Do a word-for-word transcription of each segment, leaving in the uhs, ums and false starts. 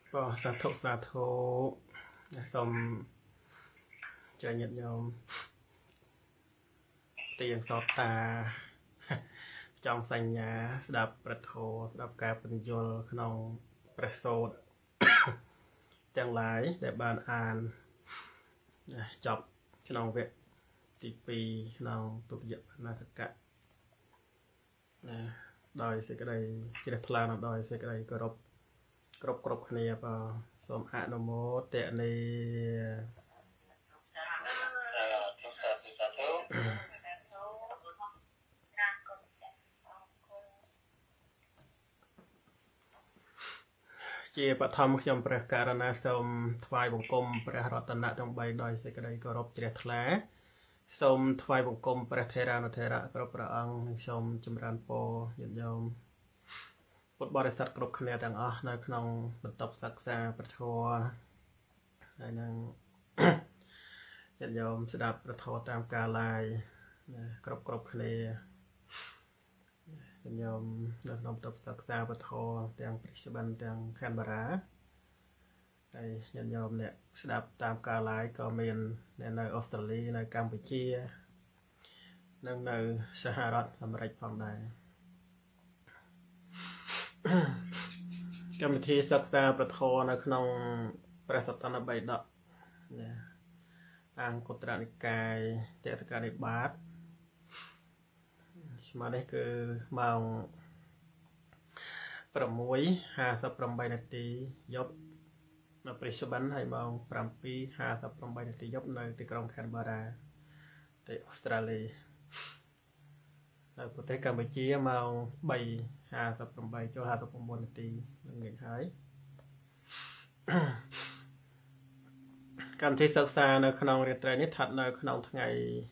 ก็สาธุสาธุសូមចែកញាតិញោមទៀងសតតាចង់សញ្ញាស្ដាប់ប្រធោស្ដាប់ការបញ្យល់ក្នុងព្រះសូត្រទាំងឡាយដែលបានអានចប់ក្នុងវគ្គទីពីរក្នុងទុតិយបណ្ណាសកៈដោយសេចក្តីជ្រះថ្លានិងដោយសេចក្តីគោរពគ្រប់គ្រប់គ្នាបាទសូមអនុមោទនាជាបឋមខ្ញុំព្រះករណាសូមថ្វាយបង្គំព្រះរតនៈទាំងបីដោយសេចក្តីគោរពជ្រះថ្លាសូមថ្វាយបង្គំព្រះថេរានុថេរៈគ្រប់ព្រះអង្គនិងសូមចម្រើនពរញាតិញោមពុទ្ធបរិស័ទគ្រប់គ្នាទាំងអស់នៅក្នុងបន្ទប់សិក្សាព្រះធម៌ហើយនឹងញាតិញោមស្ដាប់ព្រះធម៌តាមការ live គ្រប់គ្រប់គ្នាញាតិញោមនៅក្នុងបន្ទប់សិក្សាព្រះធម៌ទាំងព្រីស្បិនទាំងខេមរាហើយញាតិញោមអ្នកស្ដាប់តាមការ live ក៏មានអ្នកនៅអូស្ត្រាលីនៅកម្ពុជានិងនៅសហរដ្ឋអាមេរិកផងដែរកម្មវិធីសិក្សាព្រះធម៌នៅក្នុងព្រះសតនបិដកអង្គត្រនិកាយតេតកនិបាតស្មើនេះគឺម៉ោង ប្រាំមួយ ហាសិបប្រាំបី នាទីយប់នៅព្រីស្បិនហើយម៉ោង ប្រាំពីរ ហាសិបប្រាំបី នាទីយប់នៅទីក្រុងខេនបារ៉ាប្រទេសអូស្ត្រាលីនៅប្រទេសកម្ពុជាម៉ោង បី ហាសិបប្រាំបី ចូល ហាសិបប្រាំបួន នាទីនឹងងាយហើយកម្មវិធីសិក្សានៅក្នុងរាត្រីនេះស្ថិតនៅក្នុងថ្ងៃ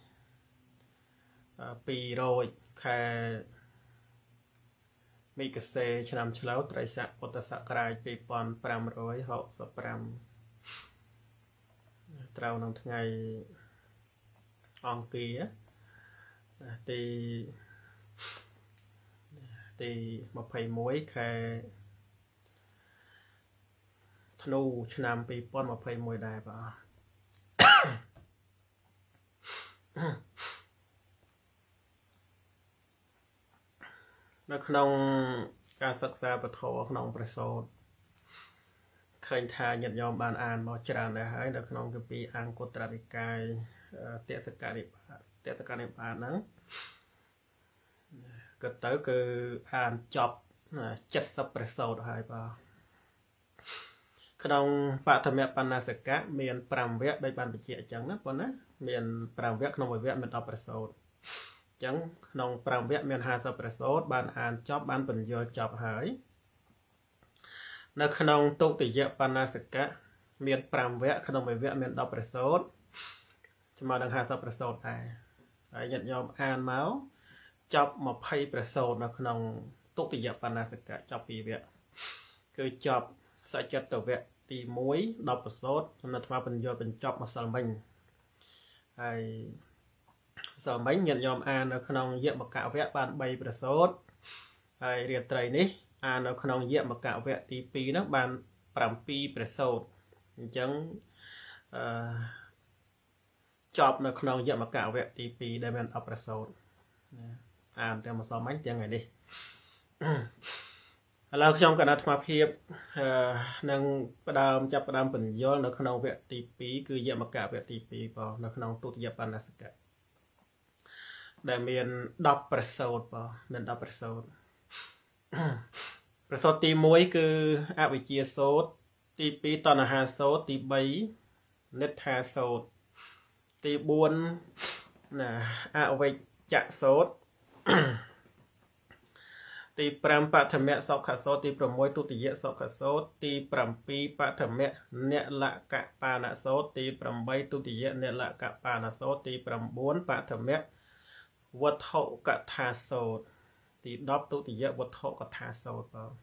ពីររោចខែមីគសេឆ្នាំឆ្លូវត្រីស័កពុទ្ធសករាជ ពីរពាន់ប្រាំរយហកសិបប្រាំ ត្រូវក្នុងថ្ងៃអង្គារទីទីម្ភៃមួយ ខែធ្នូឆ្នាំ ពីរពាន់ម្ភៃមួយ ដែរបាទនៅក្នុងការសិក្សាពធក្នុងព្រះសូត្រឃើញថាញាតិញោមបានអានមកច្រើនដែរហើយនៅក្នុងគម្ពីរអង្គត្រនិកាយតេសកនិបាតតេសកនិបាតហ្នឹងក៏ទៅគឺអានចប់ เจ็ดสิบ ព្រះសូត្រហើយបាទក្នុងបឋមបណ្ណាសកៈមាន ប្រាំ វគ្គដោយបានបញ្ជាក់អញ្ចឹងណាបងណាមាន ប្រាំ វគ្គក្នុងមួយវគ្គមាន ដប់ ព្រះសូត្រអញ្ចឹងក្នុង ប្រាំ វគ្គមាន ហាសិប ព្រះសូត្របានអានចប់បានបញ្យល់ចប់ហើយនៅក្នុងទុតិយបណ្ណាសកៈមាន ប្រាំ វគ្គក្នុងមួយវគ្គមាន ដប់ ព្រះសូត្រស្មើនឹង ហាសិប ព្រះសូត្រដែរហើយញាតិញោមអានមកចប់ ម្ភៃ ព្រះសូត្រនៅក្នុងទុតិយបណ្ណាសកៈចប់ ពីរ វគ្គគឺចប់សច្ចតវគ្គទីមួយ ដប់ ព្រះសូត្រចំណុចអាត្មាបញ្យល់បញ្ចប់ម្សិលមិញហើយម្សិលមិញញាតិញោមអាននៅក្នុងយមកវគ្គបាន បី ព្រះសូត្រហើយរាត្រីនេះអាននៅក្នុងយមកវគ្គទីពីរហ្នឹងបាន ប្រាំពីរ ព្រះសូត្រអញ្ចឹងអឺចប់នៅក្នុងយមកវគ្គទីពីរដែលមាន ដប់ ព្រះសូត្រអានទាំងម្សិលមិញទាំងថ្ងៃនេះឥឡូវខ្ញុំកណ្ដាលអាត្មាភាពនឹងផ្ដើមចាប់ផ្ដើមបញ្យល់នៅក្នុងវគ្គទីពីរគឺយមកវគ្គទីពីរបងនៅក្នុងទុតិយបណ្ណាសកៈដែលមាន ដប់ ព្រះសូត្របងមាន ដប់ ព្រះសូត្រព្រះសូត្រទីមួយគឺអវិជ្ជាសូត្រទីពីរតណ្ហាសូត្រទីបីនិដ្ឋាសូត្រទីបួនណាអវិជ្ជសូត្រទីប្រាំបឋមសុខសូត្រទីប្រាំមួយទុតិយសុខសូត្រទីប្រាំពីរបឋមនិលកបានសូត្រទីប្រាំបីទុតិយនិលកបានសូត្រទីប្រាំបួនបឋមវត្ថុកថាសូត្រទីដប់ទុតិយវត្ថុកថាសូត្របង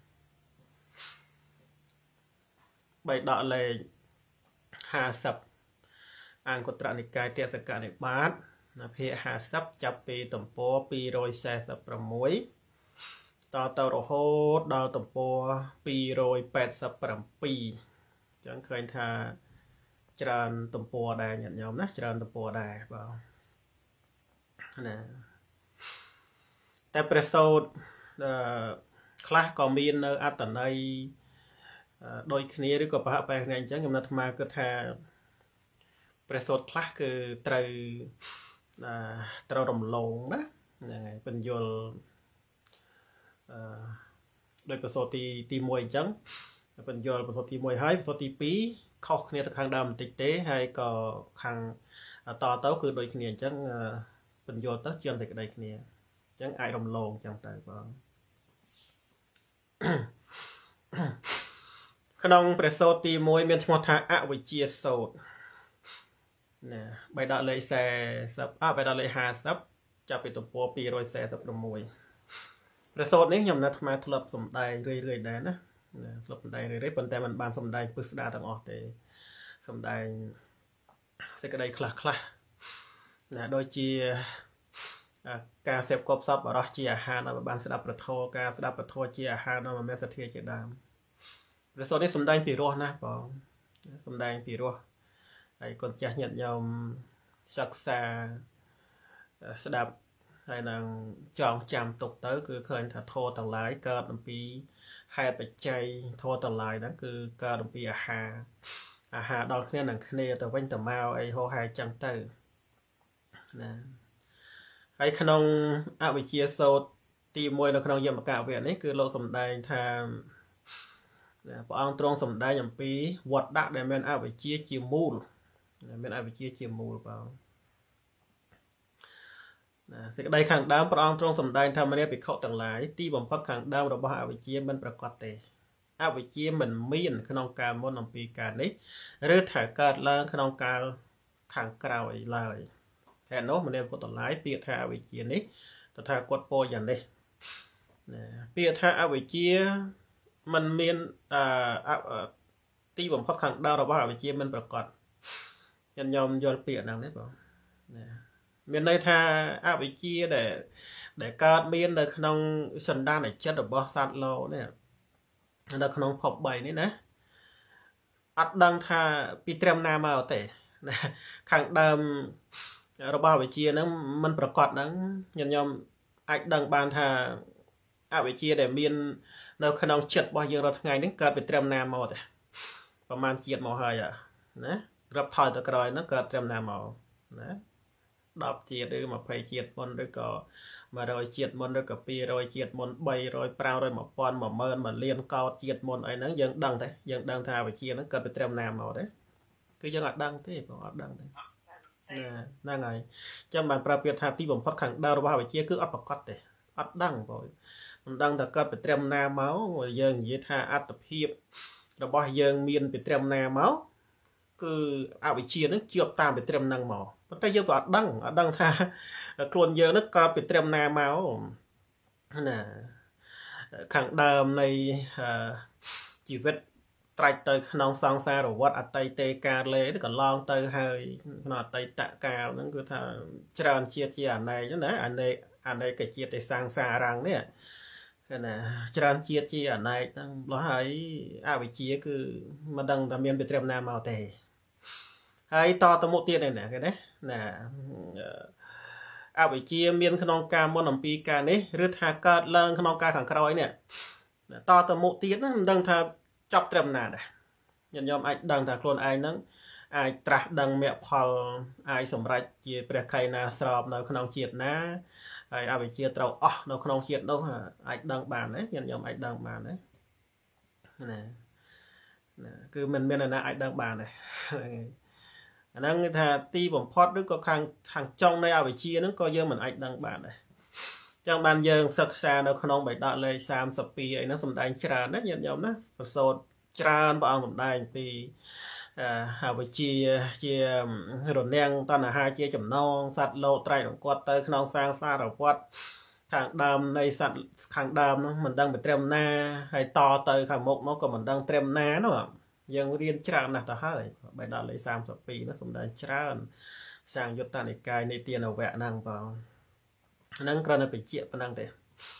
បីដកលេខហាសិបអង្គត្រនិកាយតេសកនិបាតភាគហាសិបចាប់ពីទំព័រពីររយសែសិបប្រាំមួយតទៅរហូតដល់ទំព័រពីររយแปดสิบเจ็ดចឹងឃើញថាច្រើនទំព័រដែរញាតិញោមណាច្រើនទំព័រដែរបងណាតែព្រះសូត្រអឺខ្លះក៏មាននៅអត្តន័យដូចគ្នាឬក៏ប្រហាក់ប្រហែលគ្នាអញ្ចឹងខ្ញុំអាត្មាគិតថាព្រះសូត្រខ្លះគឺត្រូវត្រូវរំលងណាហ្នឹងហើយបញ្យលអឺដោយព្រះសូត្រទីទីមួយអញ្ចឹងបញ្យលព្រះសូត្រទីមួយហើយព្រះសូត្រទីពីរខុសគ្នាទៅខាងដើមបន្តិចទេហើយក៏ខាងតទៅគឺដូចគ្នាអញ្ចឹងបញ្យលទៅជាងតែក្តីគ្នាអញ្ចឹងអាចរំលងអញ្ចឹងទៅបងក្នុងព្រះសូត្រទីមួយមានឈ្មោះថាអវិជ្ជាសូត្រណាបៃដកលេខสี่สิบអបៃដកលេខห้าสิบចាប់ពីទំព័រពីររយสี่สิบหกព្រះសូត្រនេះខ្ញុំនៅអាត្មាធ្លាប់សំដែងរឿយៗដែរណាធ្លាប់សំដែងរឿយៗប៉ុន្តែมันបានសំដែងពិស្ដារទាំងអស់ទេសំដែងសេចក្តីខ្លះខ្លះណាដូចជាការសេពគប់សពបរោះជាអាហារដល់បានស្ដាប់ប្រធរការស្ដាប់ប្រធរជាអាហារដល់មេសទ្ធាជាដើមព្រះសូត្រនេះសំដែងពីរោះណាបងសំដែងពីរោះហើយកូនចាស់ញាតិញោមសិក្សាស្ដាប់ហើយនឹងចងចាំទុកទៅគឺឃើញថាធម៌ទាំងឡាយកើតអំពីហេតុបច្ច័យធម៌ទាំងឡាយហ្នឹងគឺកើតអំពីអាហារអាហារដល់គ្នានឹងគ្នាទៅវិញទៅមកអីហោហែចឹងទៅណាហើយក្នុងអវិជ្ជាសូត្រទីមួយនៅក្នុងយមកវគ្គនេះគឺលោកសំដែងថាព្រះអង្គទ្រង់សំដែងអំពីវត្តដាក់ដែលមានអវិជ្ជាជាមូលមានអវិជ្ជាជាមូលបងណាសេចក្តីខាងដើមព្រះអង្គទ្រង់សម្ដែងថាមនាភិក្ខុទាំងឡាយទីបំផុតខាងដើមរបស់អវិជ្ជាមិនប្រកបទេអវិជ្ជាមិនមានក្នុងកាលមុនអំពីការនេះឬថាកើតឡើងក្នុងកាលខាងក្រោយឡើយហេតុនោះមនាភិក្ខុទាំងឡាយពាក្យថាអវិជ្ជានេះតថាគតពោលយ៉ាងនេះណាពាក្យថាអវិជ្ជាมันមានអឺទីបំផុតខាងដើមរបស់អវិជ្ជាមិនប្រកបខ្ញុំញោមយល់ពាក្យហ្នឹងទេបងណាមានន័យថាអវិជ្ជាដែលដែលកើតមាននៅក្នុងសន្តានចិត្តរបស់សត្វលោកនេះនៅក្នុងភពបីនេះណាអត់ដឹងថាពីត្រឹមណាមកទេណាខាងដើមរបស់អវិជ្ជាហ្នឹងมันប្រកបហ្នឹងខ្ញុំញោមអាចដឹងបានថាអវិជ្ជាដែលមាននៅក្នុងចិត្តរបស់យើងរាល់ថ្ងៃនេះកើតពីត្រឹមណាមកទេប្រហែលជាតិមកហើយណារាប់ថយទៅក្រោយហ្នឹងកើតត្រឹមណាមកណាដប់ជាតិឬยี่สิบជាតិមុនឬក៏một trămជាតិមុនឬក៏two hundredជាតិមុនthree hundred five hundred one thousand one thousand oneលានកោតជាតិមុនអីហ្នឹងយើងដឹងទេយើងដឹងថាវិជាហ្នឹងកើតពីត្រឹមណាមកទេគឺយើងអត់ដឹងទេបងអត់ដឹងទេណាហ្នឹងហើយចាំបានប្រាប់ពាក្យថាទីបំផុតខាងដើមរបស់វិជាគឺអត់ប្រកបទេអត់ដឹងបងមិនដឹងថាកើតពីត្រឹមណាមកយើងនិយាយថាអត្តភាពរបស់យើងមានពីត្រឹមណាមកគឺអវិជ្ជានឹងជាប់តាមពីត្រឹមហ្នឹងមកប៉ុន្តែយើងក៏អត់ដឹងអត់ដឹងថាខ្លួនយើងនឹងកើតពីត្រឹមណាមកណាខាងដើមនៃជីវិតត្រាច់ទៅក្នុងសង្សារវដ្តអតីតកាលលេកន្លងទៅហើយក្នុងអតីតកាលហ្នឹងគឺថាច្រើនជាតិជាអនេកណាអនេកអនេកជាតិឯសង្សាររាំងនេះណាច្រើនជាតិជាអនេកហ្នឹងលោះហើយអវិជ្ជាគឺមិនដឹងថាមានពីត្រឹមណាមកទេហើយតទៅមុខទៀតនេះណាគេណាណាអវិជ្ជាមានក្នុងការមុនអំពីការនេះឬថាកើតឡើងក្នុងការខាងក្រោយនេះតទៅមុខទៀតណាមិនដឹងថាចប់ត្រឹមណាដែរញាតិញោមអាចដឹងថាខ្លួនឯងហ្នឹងអាចត្រាស់ដឹងមគ្គផលអាចសម្រេចជាព្រះខ័យណាស្របនៅក្នុងជាតិណាហើយអវិជ្ជាត្រូវអស់នៅក្នុងជាតិនោះអាចដឹងបានទេញាតិញោមអាចដឹងបានទេណាណាគឺមិនមានអ្នកណាអាចដឹងបានទេអាហ្នឹងគឺថាទីបំផុតឬក៏ខាងខាងចុងនៃអវិជ្ជាហ្នឹងក៏យើងមិនអាចដឹងបានដែរចឹងបានយើងសិក្សានៅក្នុងបៃដកលេខសាមសិបពីរអីហ្នឹងសំដែងច្រើនណាញាតិញោមណាប្រសូតច្រើនព្រះអង្គសំដែងពីអវិជ្ជាជារនាំងតណ្ហាជាចំណងសត្វលោកត្រៃរង្គត់ទៅក្នុងសាងសារវត្តខាងដើមនៃសត្វខាងដើមហ្នឹងមិនដឹងពីត្រឹមណាហើយតទៅខាងមុខនោះក៏មិនដឹងត្រឹមណានោះយើងរៀនច្រើនណាស់ទៅហើយបៃដកលេខសាមសិបពីរនោះសំដែងច្រើនសាងយុត្តនិកាយនីតិនវៈហ្នឹងបងហ្នឹងគ្រាន់តែបញ្ជាក់ប៉ុណ្ណឹងទេ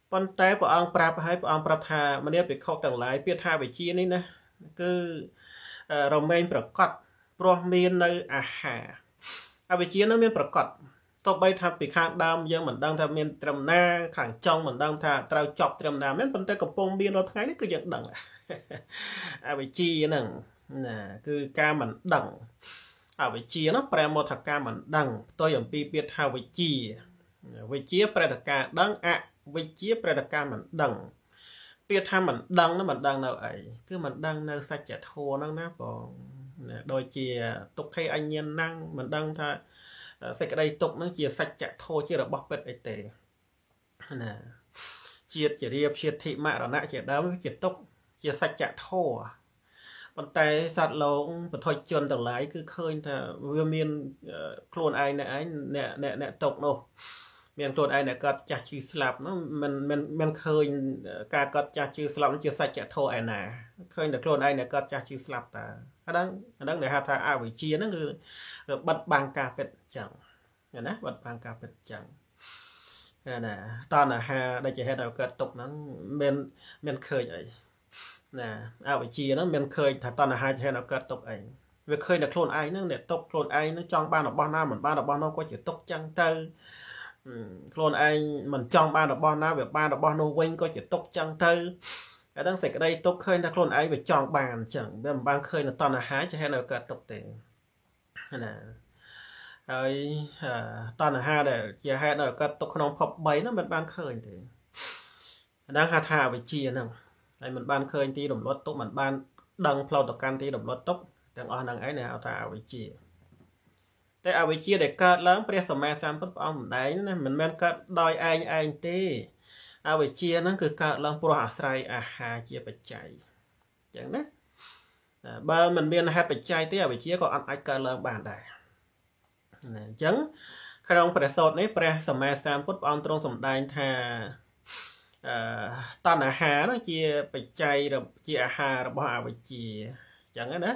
ប៉ុន្តែព្រះអង្គប្រាប់ឲ្យព្រះអង្គប្រាប់ថាមនាភិក្ខុទាំងឡាយពាក្យថាវិជានេះណាគឺរមែងប្រកបព្រោះមាននៅអាហារអវិជានោះមានប្រកបទោះបីថាពីខាងដើមយើងមិនដឹងថាមានត្រឹមណាខាងចុងមិនដឹងថាត្រូវចប់ត្រឹមណាមែនប៉ុន្តែកំពុងមានរាល់ថ្ងៃនេះគឺយើងដឹងអវិជាហ្នឹងណាគឺការមិនដឹងអវិជានោះប្រែមកថាការមិនដឹងផ្ទុយអំពីពាក្យថាវិជាវិជាប្រែថាការដឹងអវិជាប្រែថាការមិនដឹងពាក្យថាមិនដឹងនោះមិនដឹងនៅអីគឺមិនដឹងនៅសច្ចធម៌ហ្នឹងណាបងដូចជាទុក្ខេអញ្ញណាំងមិនដឹងថាសេចក្តីទុក្ខហ្នឹងជាសច្ចធម៌ជារបស់ពិតអីទេណាជាតិជារៀបជាតិធិមរណៈជាដើមជាទុក្ខជាសច្ចធម៌ប៉ុន្តែសត្វលោកបុថុជនទាំងឡាយគឺឃើញថាវាមានខ្លួនឯងអ្នកឯងអ្នកអ្នកអ្នកទុក្ខនោះមានខ្លួនឯងអ្នកកើតចាស់ឈឺស្លាប់នោះមិនមិនមិនឃើញការកើតចាស់ឈឺស្លាប់ជាសច្ចធម៌ឯណាឃើញតែខ្លួនឯងអ្នកកើតចាស់ឈឺស្លាប់តើអាហ្នឹងអាហ្នឹងដែលហៅថាអវិជ្ជាហ្នឹងគឺបិទបាំងការពិតចឹងណាបិទបាំងការពិតចឹងណាតណ្ហាដែលជាហេតុឲ្យកើតទុក្ខហ្នឹងមានមានឃើញអីណាអវិជ្ជាហ្នឹងមានឃើញថាតណ្ហាជាហេតុឲ្យកើតទុក្ខអីវាឃើញតែខ្លួនឯងហ្នឹងអ្នកទុក្ខខ្លួនឯងហ្នឹងចង់បានរបស់ណាមិនបានរបស់នោះក៏ជាទុក្ខចឹងទៅខ្លួនឯងមិនចង់បានរបស់ណាវាបានរបស់នោះវិញក៏ជាទុក្ខចឹងទៅអាហ្នឹងសេចក្តីទុក្ខឃើញតែខ្លួនឯងវាចង់បានអញ្ចឹងវាមិនបានឃើញនៅតណ្ហាជាហេតុឲ្យកើតទុក្ខទេណាហើយតណ្ហាដែលជាហេតុឲ្យកើតទុក្ខក្នុងភពបីហ្នឹងមិនបានឃើញទេអាហ្នឹងហៅថាអវិជ្ជាហ្នឹងហើយមិនបានឃើញទីរំលត់ទុក្ខមិនបានដឹងផ្លូវទៅកាន់ទីរំលត់ទុក្ខទាំងអស់ហ្នឹងឯងហៅថាអវិជ្ជាតែអវិជ្ជាដែលកើតឡើងព្រះសម្មាសម្ពុទ្ធព្រះអង្គម្ដែងណាមិនមែនកើតដោយឯងឯងទេអវិជ្ជាហ្នឹងគឺកើតឡើងព្រោះអាស្រ័យអាហារជាបច្ច័យអញ្ចឹងណាបើមិនមានហេតុបច្ច័យទេអវិជ្ជាក៏អត់អាចកើតឡើងបានដែរណាអញ្ចឹងក្នុងព្រះសូត្រនេះព្រះសម្មាសម្ពុទ្ធព្រះអង្គទ្រង់សម្ដែងថាអឺតណ្ហានោះជាបច្ច័យជាអាហាររបស់អវិជ្ជាអញ្ចឹងណា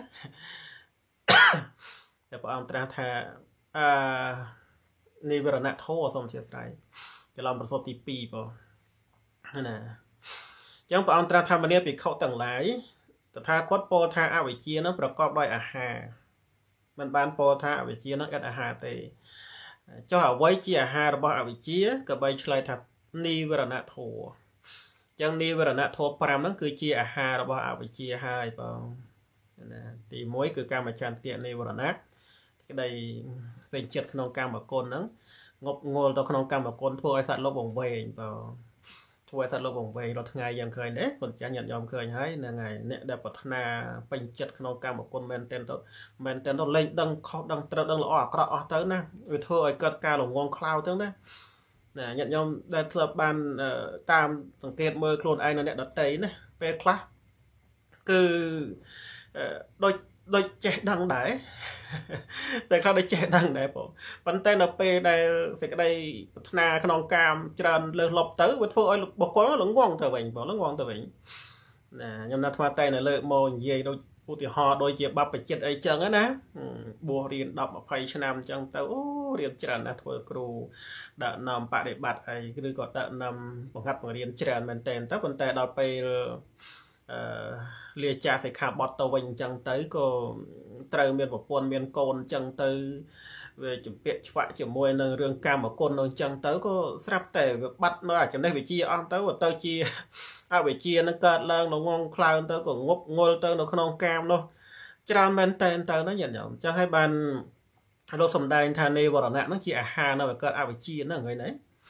តែព្រះអង្គត្រាស់ថាអឺនិវរណធម៌សូមអធិស្ឋានច្រឡំប្រសូតទីពីរបងណាអញ្ចឹងព្រះអង្គត្រាស់ថាមនាភិក្ខុទាំងឡាយតថាគតពោលថាអវិជ្ជានោះប្រកបដោយអាហារមិនបានពោលថាអវិជ្ជានោះឥតអាហារទេចុះអ្វីជាអាហាររបស់អវិជ្ជាក៏បីឆ្លើយថានិវរណធម៌អញ្ចឹងនិវរណធម៌ប្រាំហ្នឹងគឺជាអាហាររបស់អវិជ្ជាហើយបងណាទីមួយគឺកាមចន្ទៈនិវរណៈក្តីពេញចិត្តក្នុងកាមគុណហ្នឹងងប់ងល់ទៅក្នុងកាមគុណធ្វើឲ្យសត្វលោកវង្វេងបងធ្វើឲ្យសត្វលោកវង្វេងរាល់ថ្ងៃយើងឃើញទេប៉ុន្តែញាតិញោមឃើញហើយហ្នឹងហើយអ្នកដែលប្រាថ្នាពេញចិត្តក្នុងកាមគុណមែនទែនទៅមែនទែនទៅលែងដឹងខុសដឹងត្រូវដឹងល្អអាក្រក់អស់ទៅណាវាធ្វើឲ្យកើតការល្ងងខ្លៅទៅណាណាញាតិញោមដែលធ្លាប់បានតាមសង្កេតមើលខ្លួនឯងនៅអ្នកដតីណាពេលខ្លះគឺដូចដូចចេះដឹងដែរតែខ្លះដូចចេះដឹងដែរបងប៉ុន្តែនៅពេលដែលសេចក្តីប្រាថ្នាក្នុងកាមច្រើនលើសលប់ទៅវាធ្វើឲ្យបុគ្គលល្ងងទៅវិញបងល្ងងទៅវិញណាខ្ញុំណាត់ថ្មតែនៅលើមកនិយាយដូចឧទាហរណ៍ដូចជាបព្វជិតអីចឹងណាបួសរៀនដប់ ២០ឆ្នាំចឹងទៅអូរៀនច្រើនណាស់ធ្វើគ្រូដឹកនាំបដិបត្តិអីឬក៏ដឹកនាំបង្ហាត់បង្រៀនច្រើនមែនតើទៅប៉ុន្តែដល់ពេលអឺលាចាសិក្ខាបទទៅវិញអញ្ចឹងទៅក៏ត្រូវមានប្រពន្ធមានកូនអញ្ចឹងទៅវាជំពាក់ឆ្វាក់ជាមួយនឹងរឿងកម្មគុណនៅអញ្ចឹងទៅក៏ស្រាប់តែវាបាត់នៅអាចំណេះវិជ្ជាអស់ទៅទៅជាអវិជ្ជានឹងកើតឡើងនៅងងក្លើនទៅក៏ងប់ងល់ទៅនៅក្នុងកាមនោះច្រើនមែនតែនទៅណាញាតិញោមអញ្ចឹងហើយបានលោកសំដែងថានិវរណៈហ្នឹងជាអាហារនៅកើតអវិជ្ជាហ្នឹងហ្នឹងណា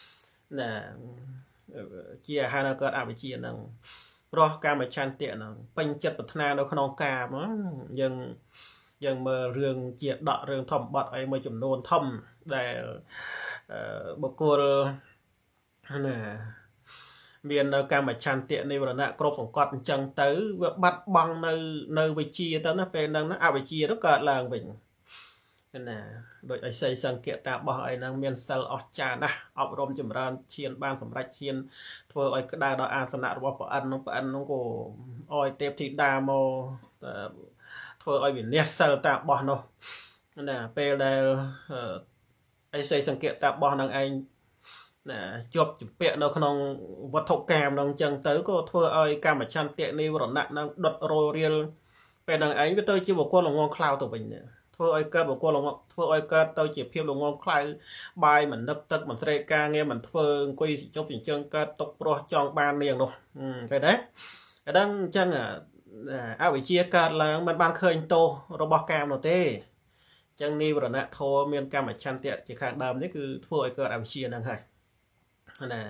ជាអាហារនៅកើតអវិជ្ជាហ្នឹងព្រោះកាមចន្ទៈហ្នឹងពេញចិត្តប្រាថ្នានៅក្នុងកាមយើងយើងមើលរឿងជាដករឿងធម្មបទអីមួយចំនួនធំដែលបុគ្គលណាមាននៅកាមចន្ទៈនិវរណៈគ្រប់សង្កត់អញ្ចឹងទៅវាបាត់បង់នៅនៅវិជ្ជាទៅណាពេលហ្នឹងណាអវិជ្ជាទៅកើតឡើងវិញណាដោយអីសីសង្កេតតាបោះអីហ្នឹងមានសិលអស្ចារ្យណាស់អប់រំចម្រើនឈានបានសម្រេចឈានធ្វើឲ្យក្តៅដល់អាសនៈរបស់ព្រះអិនហ្នឹងព្រះអិនហ្នឹងក៏អោយទេពធីតាមកធ្វើឲ្យវិនិច្ឆ័យសិលតាបោះនោះណាពេលដែលអីសីសង្កេតតាបោះហ្នឹងឯងជាប់ជំពាក់នៅក្នុងវត្ថុកាមនោះអញ្ចឹងទៅក៏ធ្វើឲ្យកម្មឆន្ទៈនិវរណៈនឹងដុតរលរៀលពេលហ្នឹងឯងវាទៅជាបុគ្គលល្ងងខ្លៅទៅវិញធ្វើឲ្យកើតបុគ្គលល្ងងធ្វើឲ្យកើតទៅជាភាពល្ងងខ្លៅបាយមិននឹកទឹកមិនស្រេកការងារមិនធ្វើអង្គុយជប់អញ្ចឹងកើតຕົកព្រោះចង់បាននាងនោះឃើញទេអាហ្នឹងអញ្ចឹងអវិជ្ជាកើតឡើងមិនបានឃើញទោសរបស់កាមនោះទេអញ្ចឹងនិវរណៈធម៌មានកម្មឆន្ទៈជាខាងដើមនេះគឺធ្វើឲ្យកើតអវិជ្ជាហ្នឹងហើយណា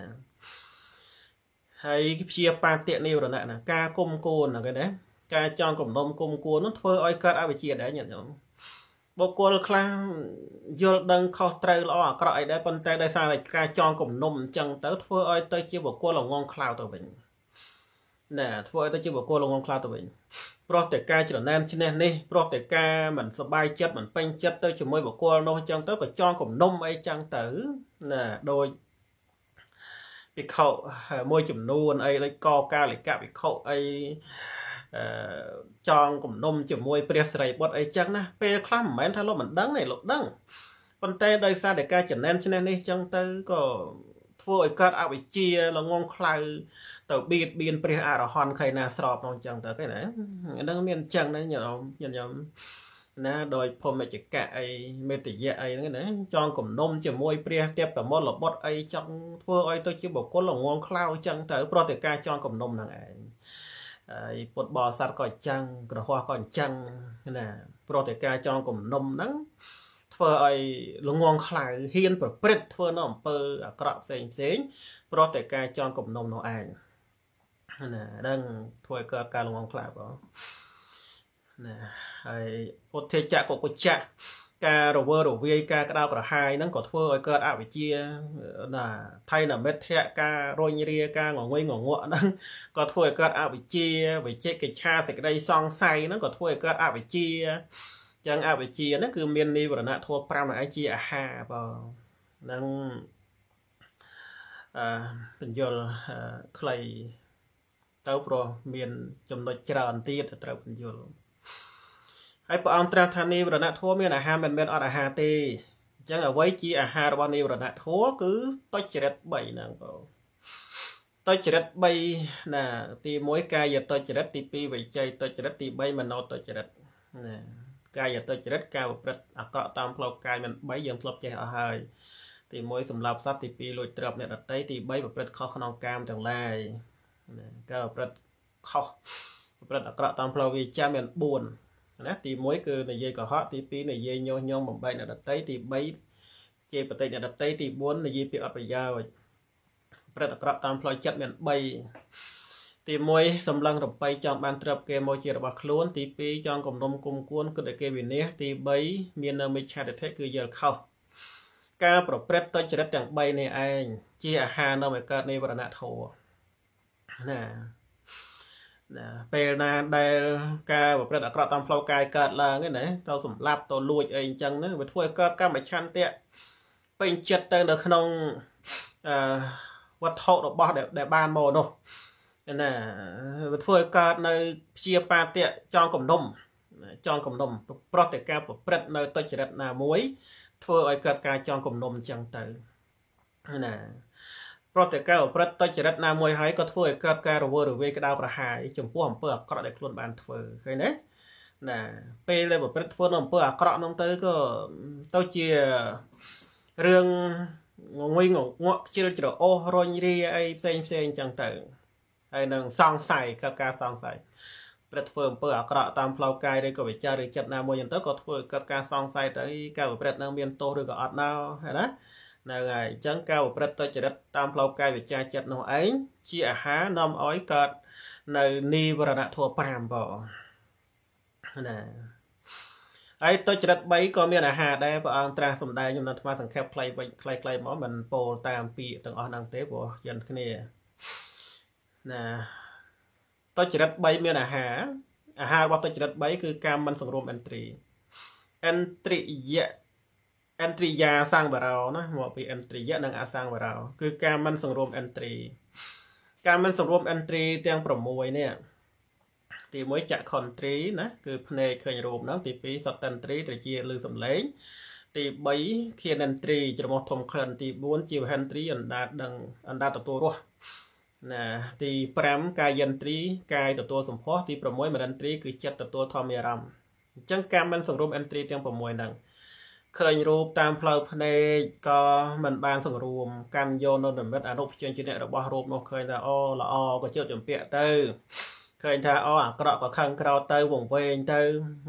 ហើយព្យាបាទៈនិវរណៈណាការគុំគួនហ្នឹងគេណាការចង់គំនុំគុំគួននោះធ្វើឲ្យកើតអវិជ្ជាដែរញាតិញោមបុគ្គលខ្លះយល់ដឹងខុសត្រូវល្អអាក្រក់អីដែរប៉ុន្តែដោយសារតែការចង់គំនុំអញ្ចឹងទៅធ្វើឲ្យទៅជាបុគ្គលល្ងងខ្លៅទៅវិញណាធ្វើឲ្យទៅជាបុគ្គលល្ងងខ្លៅទៅវិញព្រោះតែការច្រណែនឈ្នះនេះព្រោះតែការមិនសប្បាយចិត្តមិនពេញចិត្តទៅជាមួយបុគ្គលនោះអញ្ចឹងទៅក៏ចង់គំនុំអីចឹងទៅណាដោយវិខមួយចំនួនអីដូចកកាលិកវិខអីអឺចង់គំនុំជាមួយព្រះសិរីបុត្រអីចឹងណាពេលខ្លះមិនមែនថាលោកមិនដឹងទេលោកដឹងប៉ុន្តែដោយសារតែការចំណេញឈ្នះនេះចឹងទៅក៏ធ្វើឲ្យកើតអវិជ្ជាល្ងងខ្លៅទៅបៀតបៀនព្រះអរហន្តខៃណាស្របនោះចឹងទៅគេណាអានឹងមានចឹងណាញោមញោមណាដោយភមច្ចកៈអីមេតយៈអីហ្នឹងណាចង់គំនុំជាមួយព្រះទេពតមលបុត្រអីចង់ធ្វើឲ្យទៅជាបុគ្គលល្ងងខ្លៅចឹងទៅព្រោះតែការចង់គំនុំហ្នឹងឯងហើយពុទ្ធបរិស័ទក៏អញ្ចឹងក្រហមក៏អញ្ចឹងណាព្រោះតែការចង់គំនុំហ្នឹងធ្វើឲ្យល្ងងខ្លៅហ៊ានប្រព្រឹត្តធ្វើនៅអំពើអាក្រក់ផ្សេងផ្សេងព្រោះតែការចង់គំនុំនោះឯងណាដឹងធ្វើឲ្យកើតការល្ងងខ្លៅបងណាហើយពុទ្ធេចៈកុកចៈការរវើរវាយការក្តៅក្រហាយហ្នឹងក៏ធ្វើឲ្យកើតអវិជ្ជាណាថៃនមិទ្ធៈការរញរាការងងុយងងក់ហ្នឹងក៏ធ្វើឲ្យកើតអវិជ្ជាវិជិកិច្ឆាសេចក្តីសង្ស័យហ្នឹងក៏ធ្វើឲ្យកើតអវិជ្ជាចឹងអវិជ្ជាហ្នឹងគឺមាននិវរណៈធម៌ប្រាំឯជាអាហារបងហ្នឹងអឺបញ្យលខ្លីទៅព្រោះមានចំណុចច្រើនទៀតត្រូវបញ្យលហើយព្រះអង្គត្រាស់ថានិវរណៈធម៌មានអាហារមិនមែនអត់អាហារទេអញ្ចឹងអ្វីជាអាហាររបស់និវរណៈធម៌គឺតុចរិតបីហ្នឹងបងតុចរិតបីណាទីមួយកាយតុចរិតទីពីរវិច័យតុចរិតទីបីមโนតុចរិតណាកាយតុចរិតការប្រព្រឹត្តអាក្រក់តាមផ្លូវកាយមិនបីយើងធ្លាប់ចេះអស់ហើយទីមួយសម្លាប់សត្វទីពីរលួចទ្រព្យអ្នកដទៃទីបីប្រព្រឹត្តខុសក្នុងកាមទាំងឡាយណាការប្រព្រឹត្តខុសប្រព្រឹត្តអាក្រក់តាមផ្លូវវាចាមានបួនណាទីមួយគឺនិយាយកុហកទីពីរនិយាយញុះញង់បំបែកអ្នកដទៃទីបីជេរបតិអ្នកដទៃទីបួននិយាយពាក្យអត់ប្រយោជន៍ប្រព្រឹត្តអាក្រក់តាមផ្លូវចិត្តមានបីទីមួយសម្លឹងរំបីចង់បានទ្រព្យគេមកជារបស់ខ្លួនទីពីរចង់គំនុំគុំគួនគិតឲ្យគេវិនាសទីបីមាននៅមិច្ឆាទិដ្ឋិគឺយល់ខុសការប្រព្រឹត្តទុច្ចរិតទាំងបីនេះឯងជាអាហារនៅឲ្យកើតនិវរណៈធម៌ណាណាពេលណាដែលការប្រព្រឹត្តអាក្រក់តាមផ្លូវកាយកើតឡើងហ្នឹងណាទៅសម្លាប់ទៅលួចអីអញ្ចឹងហ្នឹងវាធ្វើឲ្យកើតកម្មឆន្ទៈពេញចិត្តទៅនៅក្នុងអឺវត្ថុរបស់ដែលបានមកនោះណាវាធ្វើឲ្យកើតនៅព្យាបាទៈចង់គំនុំចង់គំនុំប្រតិការប្រព្រឹត្តនៅទុច្ចរិតណាមួយធ្វើឲ្យកើតការចង់គំនុំអញ្ចឹងទៅណាប្រតិការប្រព្រឹត្តទុច្ចរិតណាមួយហើយក៏ធ្វើឲ្យកើតការរវើរវាយក្តៅក្រហាយចំពោះអំពើអាក្រក់ដែលខ្លួនបានធ្វើឃើញទេណាពេលដែលប្រព្រឹត្តធ្វើនៅអំពើអាក្រក់នោះទៅក៏ទៅជារឿងងុយងងក់ខ្ជិលច្រអូសរញរាអីផ្សេងផ្សេងអញ្ចឹងទៅហើយនឹងសង្ស័យកើតការសង្ស័យព្រឹត្តធ្វើអំពើអាក្រក់តាមផ្លូវកាយឬក៏វិចារឬចិត្តណាមួយអញ្ចឹងទៅក៏ធ្វើឲ្យកើតការសង្ស័យទៅការប្រព្រឹត្តនឹងមានទោសឬក៏អត់ណោហើយណានៅហើយអញ្ចឹងការប្រព្រឹត្តទុច្ចរិតតាមផ្លូវកាយវិចារចិត្តនោះឯងជាអាហារនាំឲ្យកើតនៅនិវរណៈធម៌ប្រាំបងណាហើយទុច្ចរិតបីក៏មានអាហារដែរព្រះអង្គត្រាស់សម្ដែងខ្ញុំនៅថ្មសង្ខេបខ្លីវិញខ្លីៗមកមិនពោលតាមពាក្យទាំងអស់ហ្នឹងទេព្រោះយន្តគ្នាណាទុច្ចរិតបីមានអាហារអាហាររបស់ទុច្ចរិតបីគឺការមិនសង្រួមឥន្ទ្រីឥន្ទ្រិយៈឥន្ទ្រិយាសង្វរោណាមកពីឥន្ទ្រិយៈនិងអសង្វរោគឺការមិនសង្រួមឥន្ទ្រីការមិនសង្រួមឥន្ទ្រីទាំងប្រាំមួយនេះទីមួយចក្ខុន្ទ្រីណាគឺភ្នែកឃើញរូបហ្នឹងទីពីរសត្តិន្ទ្រីត្រជាឮសំឡេងទី3ខៀនត្រីច្រមុះធំក្លិនទី4ជីវហិនត្រីអណ្ដាតដឹងអណ្ដាតទទួលរស់ណាទី5កាយិនត្រីកាយទទួលសម្ផស្សទី6មរិនត្រីគឺចិត្តទទួលធម្មអារម្មណ៍អញ្ចឹងការមិនសង្រួមអិនត្រីទាំង6ហ្នឹងឃើញរូបតាមផ្លូវភ្នែកក៏មិនបានសង្រួមកាន់យកនៅនិមិត្តអនុព្យញ្ជនៈរបស់រូបនោះឃើញថាអូល្អក៏ជឿចម្ពាក់ទៅឃើញថាអូអាក្រក់ក៏ខឹងក្រោតទៅវង្វេងទៅ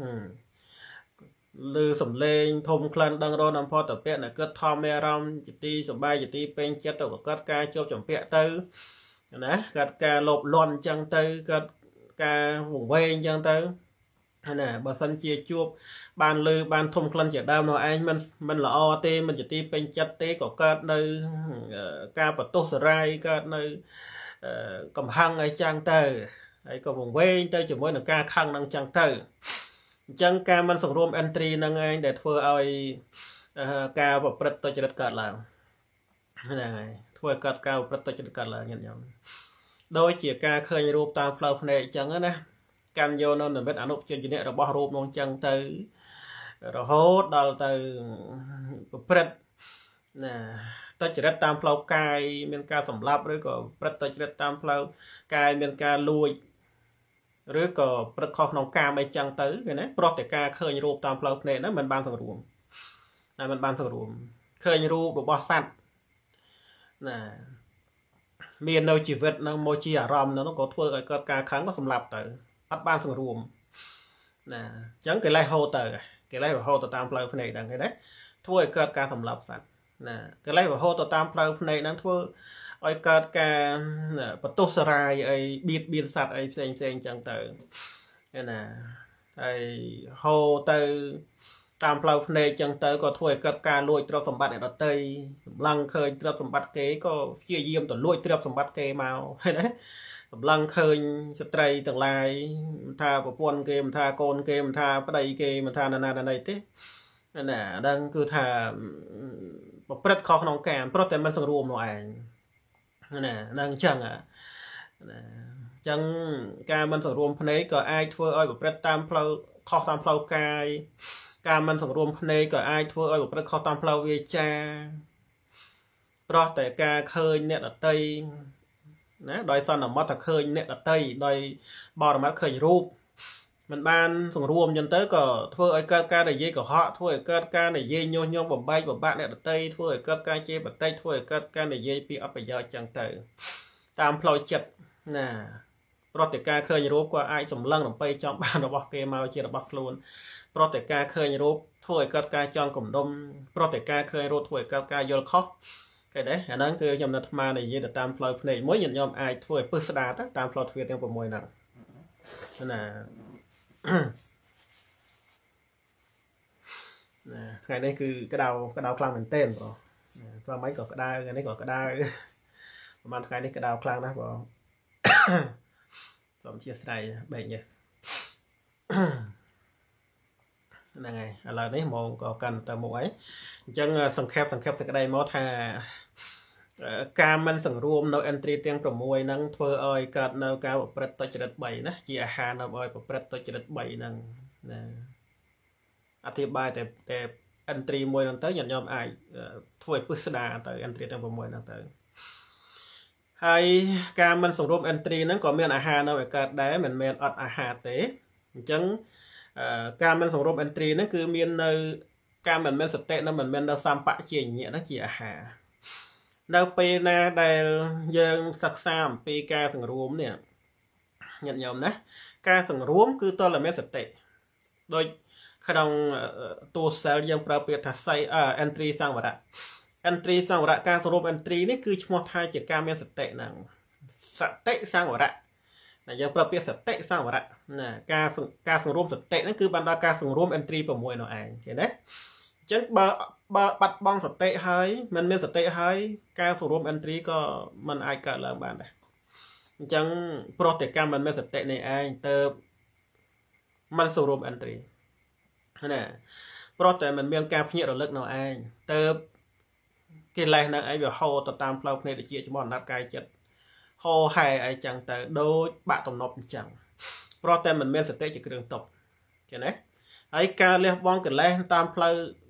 ឬសំលេងធំក្លិនដឹងរនំផតពៈនៅគិតធម្មអារម្មណ៍ជាទីសបាយជាទីពេញចិត្តទៅប្រកាសការជាប់ចម្ពាក់ទៅណាកាត់ការលោភលន់អញ្ចឹងទៅកាត់ការវង្វេងអញ្ចឹងទៅណាបើសិនជាជួបបានលើបានធំក្លិនជាដើមនោះឯងមិនមិនល្អទេមិនជាទីពេញចិត្តទេក៏កើតនៅការបន្ទោសរាយកើតនៅកំហឹងអីចឹងទៅហើយក៏វង្វេងទៅជាមួយនឹងការខឹងនឹងចឹងទៅអញ្ចឹងការមិនសង្រួមអិនត្រីនឹងឯងដែលធ្វើឲ្យការប្រព្រឹត្តទុច្ចរិតកើតឡើងហ្នឹងហើយធ្វើឲ្យកើតការប្រព្រឹត្តទុច្ចរិតកើតឡើងញាតិញោមដោយជាការឃើញរូបតាមផ្លូវភ្នែកអញ្ចឹងណាកាន់យកនៅនិមិត្តអនុព្យញ្ជនៈរបស់រូបនោះអញ្ចឹងទៅរហូតដល់ទៅប្រព្រឹត្តណាទុច្ចរិតតាមផ្លូវកាយមានការសម្លាប់ឬក៏ប្រព្រឹត្តទុច្ចរិតតាមផ្លូវកាយមានការលួចឬក៏ព្រឹត្តខុសក្នុងកាមអីចឹងទៅគេណាព្រោះតែការឃើញរូបតាមផ្លូវភ្នែកហ្នឹងមិនបានសង្រួមណាមិនបានសង្រួមឃើញរូបរបស់សត្វណាមាននៅជីវិតហ្នឹងមកជាអារម្មណ៍ហ្នឹងក៏ធ្វើឲ្យកើតការខឹងក៏សម្លាប់ទៅអត់បានសង្រួមណាអញ្ចឹងកិលេសហូរទៅកិលេសរហូតទៅតាមផ្លូវភ្នែកហ្នឹងឃើញទេធ្វើឲ្យកើតការសម្លាប់សត្វណាកិលេសរហូតទៅតាមផ្លូវភ្នែកហ្នឹងធ្វើឲ្យកើតការបន្ទោសរាយអីបៀតបៀនសត្វអីផ្សេងផ្សេងអញ្ចឹងទៅណាហើយហូរទៅតាមផ្លូវភ្នែកអញ្ចឹងទៅក៏ធ្វើឲ្យកើតការលួចទ្រព្យសម្បត្តិអ្នកដទៃសម្លឹងឃើញទ្រព្យសម្បត្តិគេក៏ព្យាយាមទៅលួចទ្រព្យសម្បត្តិគេមកឃើញទេសម្លឹងឃើញស្ត្រីទាំងឡាយមិនថាប្រពន្ធគេមិនថាកូនគេមិនថាប្តីគេមិនថាណាណាណាទេណាដឹងគឺថាប្រព្រឹត្តខុសក្នុងកាមព្រោះតែមិនសង្រួមនោះឯងណាដឹងអញ្ចឹងណាអញ្ចឹងការមិនសង្រួមភ្នែកក៏អាចធ្វើឲ្យប្រព្រឹត្តតាមផ្លូវខុសតាមផ្លូវកាយការមិនសង្រួមភ្នែកក៏អាចធ្វើឲ្យប្រព្រឹត្តខុសតាមផ្លូវវាចាព្រោះតែការឃើញអ្នកដទៃណាដោយសន្មតថាឃើញអ្នកដទៃដោយបរមត្ថឃើញរូបមិនបានសង្រួមអញ្ចឹងទៅក៏ធ្វើឲ្យកើតការនិយាយកុហកធ្វើឲ្យកើតការនិយាយញុះញង់បំបែកបំបាក់អ្នកដទៃធ្វើឲ្យកើតការជេរបតិចធ្វើឲ្យកើតការនិយាយពីអបប្រយោជន៍អញ្ចឹងទៅតាមផ្លូវចិត្តណាព្រោះតែការឃើញរូបក៏អាចសម្លឹងរំពៃចង់បានរបស់គេមកជារបស់ខ្លួនព្រោះតែការឃើញរូបធ្វើឲ្យកើតការចង់គំនុំព្រោះតែការឃើញរូបធ្វើឲ្យកើតការយល់ខុសគេដែរអាហ្នឹងគឺខ្ញុំនៅអាត្មានិយាយទៅតាមផ្លូវភ្នែកមួយញាតិញោមអាចធ្វើឲ្យពឹសស្ដារទៅតាមផ្លូវទ្វារទាំង6ហ្នឹងណាណាថ្ងៃនេះគឺក្តៅក្តៅខ្លាំងមែនទែនបងស្ម័យក៏ក្តៅថ្ងៃនេះក៏ក្តៅប្រហែលថ្ងៃនេះក្តៅខ្លាំងណាស់បងសូមអធិស្ឋានបែកញើសហ្នឹងហើយឥឡូវនេះមកក៏កាន់ទៅមុខហើយអញ្ចឹងសង្ខេបសង្ខេបសេចក្តីមកថាការមិនសង្រួមនៅអិនត្រីទាំង6ហ្នឹងធ្វើឲ្យកើតនៅការប្រព្រឹត្តទុច្ចរិត3ណាជាអាហារនៅឲ្យប្រព្រឹត្តទុច្ចរិត3ហ្នឹងណាអធិប្បាយតែតែអិនត្រីមួយហ្នឹងទៅញាតិញោមអាចធ្វើឲ្យពឹសស្ដារទៅអិនត្រីទាំង6ហ្នឹងទៅហើយការមិនសង្រួមអិនត្រីហ្នឹងក៏មានអាហារនៅឲ្យកើតដែរមិនមែនអត់អាហារទេអញ្ចឹងការមិនសង្រួមអិនត្រីហ្នឹងគឺមាននៅការមិនមែនសតិនឹងមិនមែននៅសម្បជាញ្ញៈហ្នឹងជាអាហារនៅពេលណាដែលយើងសិក្សាអំពីការសង្រួមនេះញាតិញោមណាការសង្រួមគឺតលមានសតិដូចក្នុងតួសិលយើងប្រើពាក្យថាសៃអិនត្រីសង្វរៈអិនត្រីសង្វរៈការសង្រួមអិនត្រីនេះគឺឈ្មោះថាជាការមានសតិហ្នឹងសតិសង្វរៈណាយើងប្រើពាក្យសតិសង្វរៈណាការការសង្រួមសតិហ្នឹងគឺបានដល់ការសង្រួមអិនត្រី6នោះឯងឃើញទេអញ្ចឹងបើបើបាត់បង់សតិហើយមិនមានសតិហើយការសង្រួមអិនត្រីក៏មិនអាចកើតឡើងបានដែរអញ្ចឹងព្រោះតែកម្មមិនមានសតិនេះឯងទៅមិនសង្រួមអិនត្រីណាព្រោះតែមិនមានការភ្ញាក់រលឹកនៅឯងទៅកិលេសនៅឯងវាហូរទៅតាមផ្លូវភ្នែកជាចំអណ្ដាតកាយចិត្តហូរហែអីចឹងទៅដូចបាក់ទំនប់អញ្ចឹងព្រោះតែមិនមានសតិជាគ្រឿងទប់ឃើញទេហើយការលះបង់កិលេសតាមផ្លូវ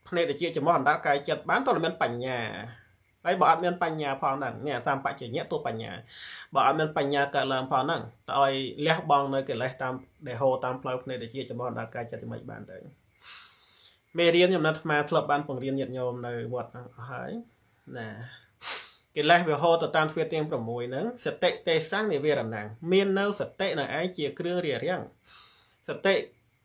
ភ្នែកជាចំហអណ្ដាតកាយចិត្តបានតើមានបញ្ញាហើយបើអត់មានបញ្ញាផងហ្នឹងនេះអាសម្បជញ្ញៈទោះបញ្ញាបើអត់មានបញ្ញាកើតឡើងផងហ្នឹងតើឲ្យលះបង់នៅកិលេសតាមដែលហូរតាមផ្លូវភ្នែកជាចំហអណ្ដាតកាយចិត្តមិនបានទៅមេរៀនខ្ញុំណាត់អាត្មាធ្លាប់បានបង្រៀនញាតិញោមនៅវត្តហ្នឹងអស់ហើយណាកិលេសវាហូរទៅតាមទ្វារទាំង6ហ្នឹងសតិទេសង្ឃនិវេរណង្ឃមាននៅសតិនៅឯងជាគ្រឿងរារាំងសតិ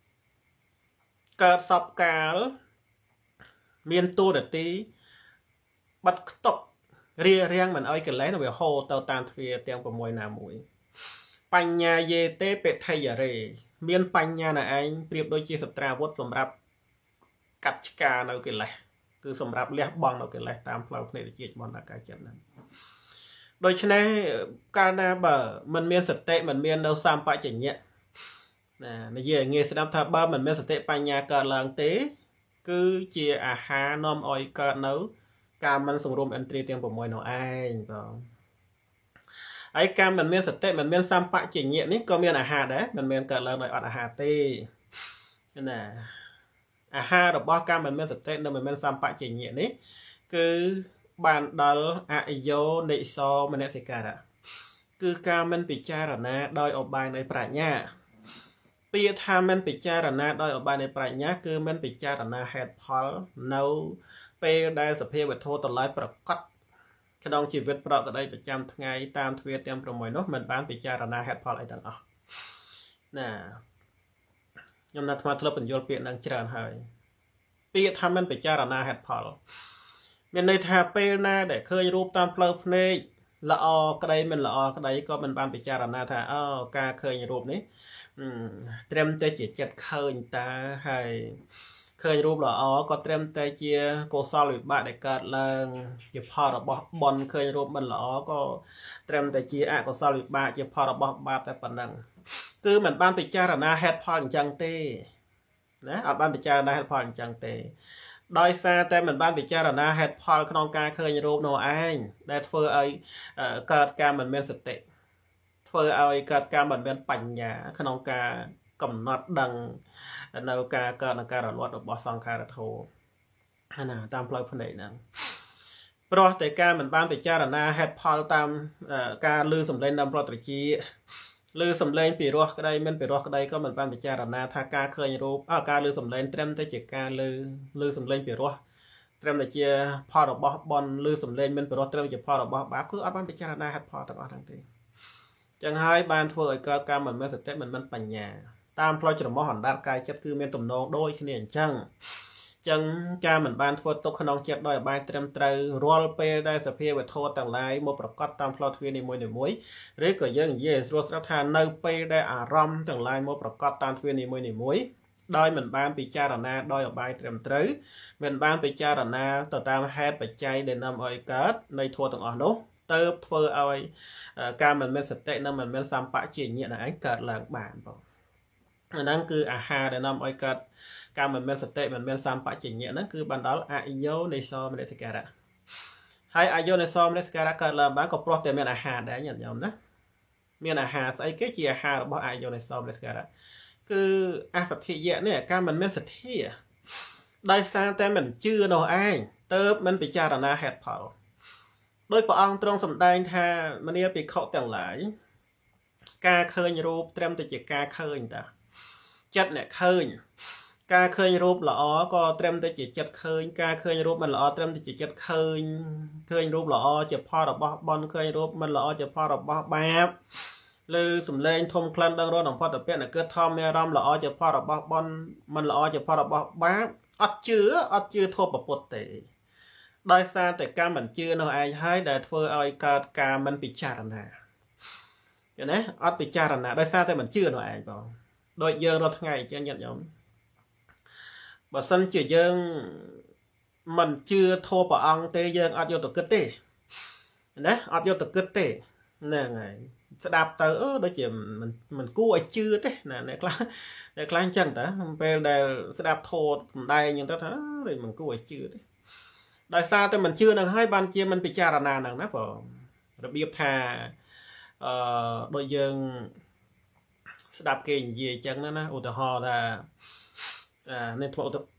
កើតសពកាលមានតួនាទីបាត់ខ្ទប់រារាំងមិនឲ្យកិលេសវាហូរទៅតាមទ្វារទាំង6ណាមួយបញ្ញាយេតេបេថយរេមានបញ្ញានៅឯងប្រៀបដូចជាសត្រាវុធសម្រាប់កាត់ឆ្ការនៅកិលេសគឺសម្រាប់លះបង់នៅកិលេសតាមផ្លូវភ្នែកវិជ្ជាចំណាកាយចិត្តហ្នឹងដូច្នេះកាលណាបើមិនមានសតិមិនមាននៅសម្បជញ្ញៈណានិយាយងាយស្ដាប់ថាបើមិនមានសតិបញ្ញាកើតឡើងទេគឺជាអាហារនាំឲ្យកើតនៅការមិនសង្រួមឥន្ទ្រីទាំង6នោះឯងបងហើយការមិនមានសតិមិនមានសម្បជញ្ញៈនេះក៏មានអាហារដែរមិនមានកើតឡើងដោយអត់អាហារទេណាអាហាររបស់ការមិនមានសតិនិងមិនមានសម្បជញ្ញៈនេះគឺបានដល់អយោនិសោមនសិការៈគឺការមិនពិចារណាដោយឧបាយនៃប្រាជ្ញាពាក្យថាមិនពិចារណាដោយឧបាយនៃប្រាជ្ញាគឺមិនពិចារណាហេតុផលនៅពេលដែលសភាវធម៌តម្លៃប្រកបក្នុងជីវិតប្រកបប្រចាំថ្ងៃតាមទ្វារទាំង6នោះមិនបានពិចារណាហេតុផលអីទាំងអស់ណាខ្ញុំណាត់ថ្មធ្លាប់បញ្យល់ពាក្យនឹងច្រើនហើយពាក្យថាមិនពិចារណាហេតុផលមានន័យថាពេលណាដែលឃើញរូបតាមផ្លូវភ្នែកល្អក្តីមិនល្អក្តីក៏មិនបានពិចារណាថាអូការឃើញរូបនេះត្រឹមតែជាចិត្តឃើញតាហើយឃើញរូបល្អក៏ត្រឹមតែជាកុសលវិបាកដែលកើតឡើងជាផលរបស់បុណ្យឃើញរូបមិនល្អក៏ត្រឹមតែជាអកុសលវិបាកជាផលរបស់បាបតែប៉ុណ្ណឹងគឺមិនបានពិចារណាហេតុផលអញ្ចឹងទេណាអត់បានពិចារណាហេតុផលអញ្ចឹងទេដោយសារតែមិនបានពិចារណាហេតុផលក្នុងការឃើញរូបនោះឯងដែលធ្វើឲ្យកើតការមិនមានសតិធ្វើឲ្យកើតការមិនមានបញ្ញាក្នុងការកំណត់ដឹងនៅការកើតនៃការរលត់របស់សង្ខារធម៌ណាតាមផ្លូវភ្នែកហ្នឹងព្រោះតែការមិនបានពិចារណាហេតុផលតាមការលឺសំឡេងតាមប្រតិជាលឺសំឡេងពីរោះក្តីមិនពីរោះក្តីក៏មិនបានពិចារណាថាការឃើញរូបអើការលឺសំឡេងត្រឹមតែជាការលឺលឺសំឡេងពីរោះត្រឹមតែជាផលរបស់បុណ្យលឺសំឡេងមិនពីរោះត្រឹមជាផលរបស់បាបគឺអត់បានពិចារណាហេតុផលទាំងអស់ហ្នឹងទេចឹងហើយបានធ្វើឲ្យកើតការមិនមានសតិមិនមានបញ្ញាតាមផ្លូវច្រមុះអណ្ដាតកាយចិត្តគឺមានទំនងដូចគ្នាអញ្ចឹងចឹងការមិនបានធ្វើទុកក្នុងចិត្តដោយអបាយត្រឹមត្រូវរាល់ពេលដែលសភាវធម៌ទាំងឡាយមកប្រកាសតាមផ្លូវទ្វារនីមួយៗឬក៏យើងនិយាយស្រួលស្រាប់ថានៅពេលដែលអារម្មណ៍ទាំងឡាយមកប្រកាសតាមទ្វារនីមួយៗដោយមិនបានពិចារណាដោយអបាយត្រឹមត្រូវមិនបានពិចារណាទៅតាមហេតុបច្ច័យដែលនាំឲ្យកើតនៃធម៌ទាំងអស់នោះទៅធ្វើឲ្យការមិនមានសតិនិងមិនមានសម្បជញ្ញៈនឹងឯងកើតឡើងបានបងអាហ្នឹងគឺអាហារដែលនាំឲ្យកើតការមិនមានសតិមិនមានសម្បជញ្ញៈហ្នឹងគឺបានដល់អយោនិសោមនសិការៈហើយអយោនិសោមនសិការៈកើតឡើងបានក៏ព្រោះតែមានអាហារដែរញាតិញោមណាមានអាហារស្អីគេជាអាហាររបស់អយោនិសោមនសិការៈគឺអសទ្ធិយៈនេះការមិនមានសទ្ធាដោយសារតែមិនជឿនោះឯងទៅមិនពិចារណាហេតុផលដោយព្រះអង្គទ្រង់សម្ដែងថាមនាភិក្ខុទាំងឡាយការឃើញរូបត្រឹមតែជាការឃើញតាចិត្តអ្នកឃើញការឃើញរូបល្អក៏ត្រឹមតែជាចិត្តឃើញការឃើញរូបមិនល្អត្រឹមតែជាចិត្តឃើញឃើញរូបល្អជាផលរបស់បុណ្យឃើញរូបមិនល្អជាផលរបស់បាបឬសំឡេងធំក្លិនដឹងរនំផុតពៈអ្នកគិតធម្មអារម្មណ៍ល្អជាផលរបស់បុណ្យមិនល្អជាផលរបស់បាបអត់ជឿអត់ជឿធម៌ពុទ្ធទេដោយសារតែការមិនជឿនោះឯងហើយដែលធ្វើឲ្យកើតការមិនពិចារណាឃើញទេអត់ពិចារណាដោយសារតែមិនជឿនោះឯងបងដូចយើងរាល់ថ្ងៃអញ្ចឹងញាតិញោមបើសិនជាយើងមិនជឿធម៌ព្រះអង្គទេយើងអត់យកទៅគិតទេណាអត់យកទៅគិតទេហ្នឹងហើយស្ដាប់ទៅអឺដូចជាមិនមិនគួរឲ្យជឿទេណាអ្នកខ្លះអ្នកខ្លះអញ្ចឹងតើពេលដែលស្ដាប់ធម៌សំដែងអញ្ចឹងទៅថាដូចមិនគួរឲ្យជឿទេដោយសារតែមិនជឿនឹងហើយបានជាមិនពិចារណានឹងណាបងរបៀបថាអឺដូចយើងស្ដាប់គេនិយាយអញ្ចឹងណាឧទាហរណ៍ថាអានេះធ្វើ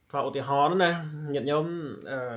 vàoឧទាហរណ៍ណាញាតិញោមអឺ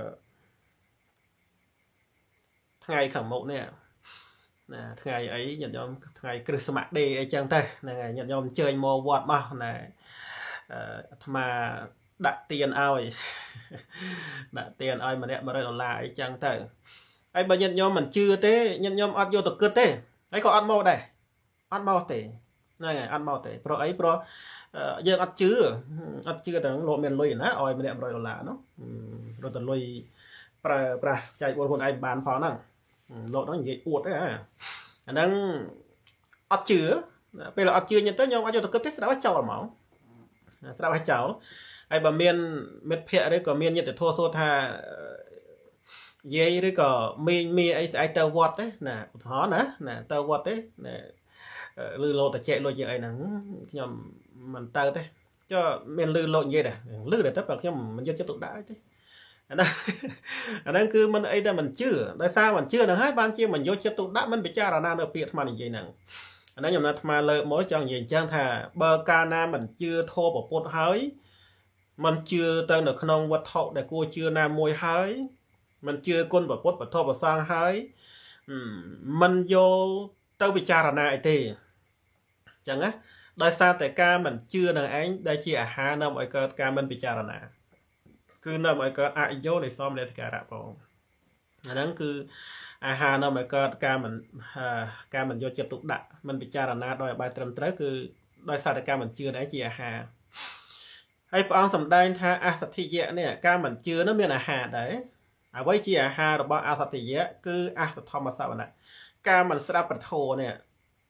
ថ្ងៃខាងមុខនេះណាថ្ងៃអីញាតិញោមថ្ងៃគ្រិស្មាស់ដេអីចឹងទៅហ្នឹងហើយញាតិញោមអញ្ជើញមកវត្តមកណាអាត្មាដាក់ទៀនឲ្យដាក់ទៀនឲ្យម្នាក់100ដុល្លារអីចឹងទៅហើយបើញាតិញោមមិនជឿទេញាតិញោមអត់យកទៅគិតទេហើយក៏អត់មកដែរអត់មកទេហ្នឹងហើយអត់មកទេព្រោះអីព្រោះយើងអត់ជឿអត់ជឿទាំងលោកមានលុយណាឲ្យម្នាក់100ដុល្លារនោះរត់ទៅលុយប្រើប្រាស់ចែកបងខ្លួនឯងបានផងហ្នឹងលោកហ្នឹងនិយាយអួតទេអាហ្នឹងអត់ជឿពេលអត់ជឿញទៅខ្ញុំអត់យកទៅគិតទេស្ដាប់ឲ្យចោលហ្មងស្ដាប់ឲ្យចោលហើយបើមានមិត្តភ័ក្តិឬក៏មានញាតិធម៌សួរថាយាយឬក៏មីងមីអីស្អែកទៅវត្តទេណាឧទាហរណ៍ណាណាទៅវត្តទេណាឬលោកតាចែកលុយជាអីហ្នឹងខ្ញុំមិនទៅទេចុះមានលឺលោកនិយាយដែរលឺដែរតែខ្ញុំមិនយកចិត្តទុកដាក់អីទេអាហ្នឹងអាហ្នឹងគឺមិនអីតែមិនជឿដោយសារមិនជឿហ្នឹងហើយបានជាមិនយកចិត្តទុកដាក់មិនពិចារណានៅពាក្យអាត្មានិយាយហ្នឹងអាហ្នឹងខ្ញុំណាអាត្មាលើកមកចង់និយាយអញ្ចឹងថាបើកាលណាមិនជឿធម៌ពុទ្ធហើយមិនជឿទៅនៅក្នុងវត្ថុដែលគួរជឿណាមួយហើយមិនជឿគុណពុទ្ធពធប្រសងហើយមិនយកទៅពិចារណាអីទេអញ្ចឹងណាដោយសារតែការមិនជឿនឹងឯងដែលជាអាហារនាំឲ្យកើតការមិនពិចារណាគឺនាំឲ្យកើតអយោនៃសមលេតការៈផងអាហ្នឹងគឺអាហារនាំឲ្យកើតការមិនការមិនយកចិត្តទុកដាក់មិនពិចារណាដោយឲ្យបានត្រឹមត្រូវគឺដោយសារតែការមិនជឿនឹងឯងជាអាហារហើយព្រះអង្គសម្ដែងថាអសទ្ធិយៈនេះការមិនជឿនោះមានអាហារដែរអ្វីជាអាហាររបស់អសទ្ធិយៈគឺអសធម្មសវណៈការមិនស្ដាប់ព្រះធម៌នេះ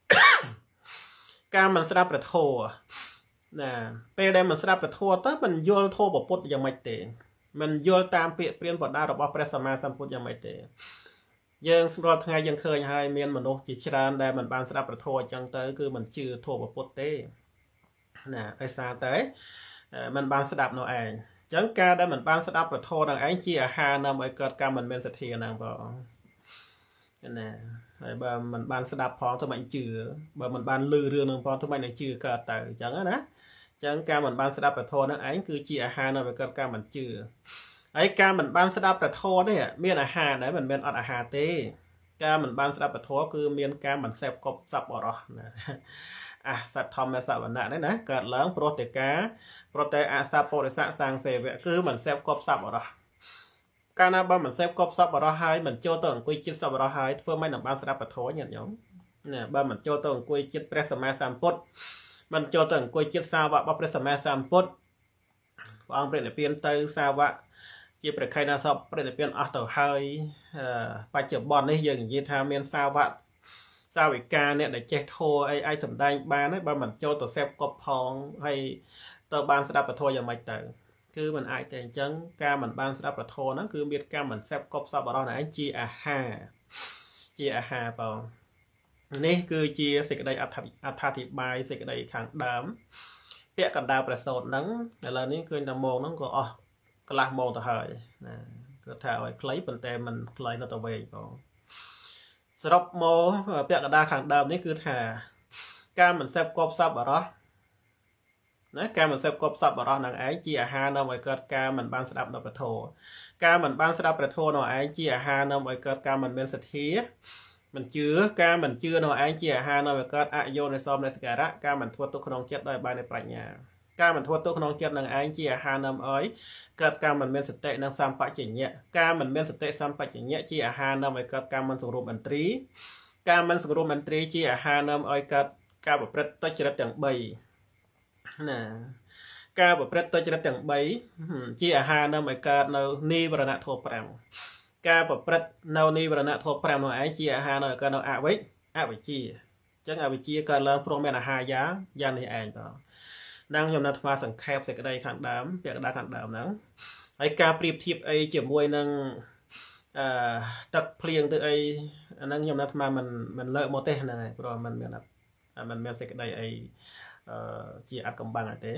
ការមិនស្ដាប់ព្រះធម៌ណាពេលដែលមិនស្ដាប់ព្រះធម៌ទៅមិនយល់ធម៌ពុទ្ធយ៉ាងម៉េចទេមិនយល់តាមពាក្យព្រានប្រដារបស់ព្រះសម្មាសម្ពុទ្ធយ៉ាងម៉េចទេយើងស្រាល់ថ្ងៃយើងឃើញហើយមានមនុស្សជាច្រើនដែលមិនបានស្ដាប់ព្រះធម៌អញ្ចឹងទៅគឺមិនជឿធម៌ពុទ្ធទេណាដោយសារតែមិនបានស្ដាប់នោះឯងអញ្ចឹងការដែលមិនបានស្ដាប់ព្រះធម៌នឹងឯងជាអាហារនាំឲ្យកើតការមិនមានសទ្ធាហ្នឹងបងណាហើយបើមិនបានស្ដាប់ផងទៅមិនជឿបើមិនបានឮរឿងនឹងផងទៅមិននឹងជឿកើតទៅអញ្ចឹងណាអញ្ចឹងការមិនបានស្ដាប់ព្រះធម៌នឹងឯងគឺជាអាហារនាំឲ្យកើតការមិនជឿហើយការមិនបានស្ដាប់ព្រះធម៌នេះមានអាហារដែរមិនមែនអត់អាហារទេការមិនបានស្ដាប់ព្រះធម៌គឺមានការមិនសេពគប់សប្បុរសណាអាសធម្មសវណៈនេះណាកើតឡើងព្រោះតែការព្រោះតែអសពុរិស័កសាងសេវៈគឺមិនសេពគប់សប្បុរសកាលណាបើមិនសេពគប់សប្បុរសហើយមិនចូលទៅអង្គុយចិត្តសប្បុរសហើយធ្វើមិននឹងបានស្ដាប់ពធញាតិញោមណាបើមិនចូលទៅអង្គុយចិត្តព្រះសម្មាសម្ពុទ្ធមិនចូលទៅអង្គុយចិត្តសាវករបស់ព្រះសម្មាសម្ពុទ្ធព្រះអង្គព្រះនិព្វានទៅសាវកជាព្រះខៃណាសពព្រះនិព្វានអស់ទៅហើយបច្ចុប្បន្ននេះយើងនិយាយថាមានសាវកសាវិកាអ្នកដែលចេះធម៌អីអាចសម្ដែងបានហើយបើមិនចូលទៅសេពគប់ផងហើយទៅបានស្ដាប់ពធយ៉ាងម៉េចទៅគឺมันអាចតែអញ្ចឹងការមិនបានស្ដាប់ព្រះធម៌ហ្នឹងគឺមានការមិនសេពគប់សប្បុរសnàyជាអាហារជាអាហារបងនេះគឺជាសេចក្តីអត្ថាធិប្បាយសេចក្តីខាងដើមពាក្យកណ្ដាលប្រសូតហ្នឹងឥឡូវនេះឃើញតែម៉ោងហ្នឹងក៏អស់កន្លះម៉ោងទៅហើយណាគឺថាឲ្យខ្លីប៉ុន្តែมันខ្លីនៅតែវែងបងសរុបមកពាក្យកណ្ដាលខាងដើមនេះគឺថាការមិនសេពគប់សប្បុរសណាការមិនសេពគប់សប្បុរសនឹងឯងជាអាហារនាំឲ្យកើតការមិនបានស្ដាប់នៅព្រះធម៌ការមិនបានស្ដាប់ព្រះធម៌នោះឯងជាអាហារនាំឲ្យកើតការមិនមានសទ្ធាមិនជឿការមិនជឿនោះឯងជាអាហារនាំឲ្យកើតអយោនិសមនសិការៈការមិនធ្វើទុកក្នុងចិត្តដោយបាននៃប្រាជ្ញាការមិនធ្វើទុកក្នុងចិត្តនឹងឯងជាអាហារនាំឲ្យកើតការមិនមានសតិនិងសម្បជញ្ញៈការមិនមានសតិសម្បជញ្ញៈជាអាហារនាំឲ្យកើតការមិនសង្រួមឥន្ទ្រីការមិនសង្រួមឥន្ទ្រីជាអាហារនាំឲ្យកើតការប្រព្រឹត្តទុច្ចរិតទាំងបីណាការប្រព្រឹត្តទុច្ចរិតទាំងបីជាអាហារនាំឲ្យកើតនៅនិវរណៈធម៌ប្រាំការប្រព្រឹត្តនៅនិវរណៈធម៌ប្រាំនោះឯងជាអាហារនាំឲ្យកើតនៅអវិជ្ជអវិជ្ជាអញ្ចឹងអវិជ្ជាកើតឡើងព្រោះមានអាហារយ៉ាងយ៉ាងនេះឯងបងđang nhầm là thoa sẵn khép sẽ cái đây kháng đám việc đá kháng đám nắng ấy ca priệp thiệp ấy chỉ môi năng tập plieng từ ấy năng nhầm là thoa mình mình lợi một tên này rồi mình mình là mình mình sẽ cái đây ấy chỉ áp công bằng là thế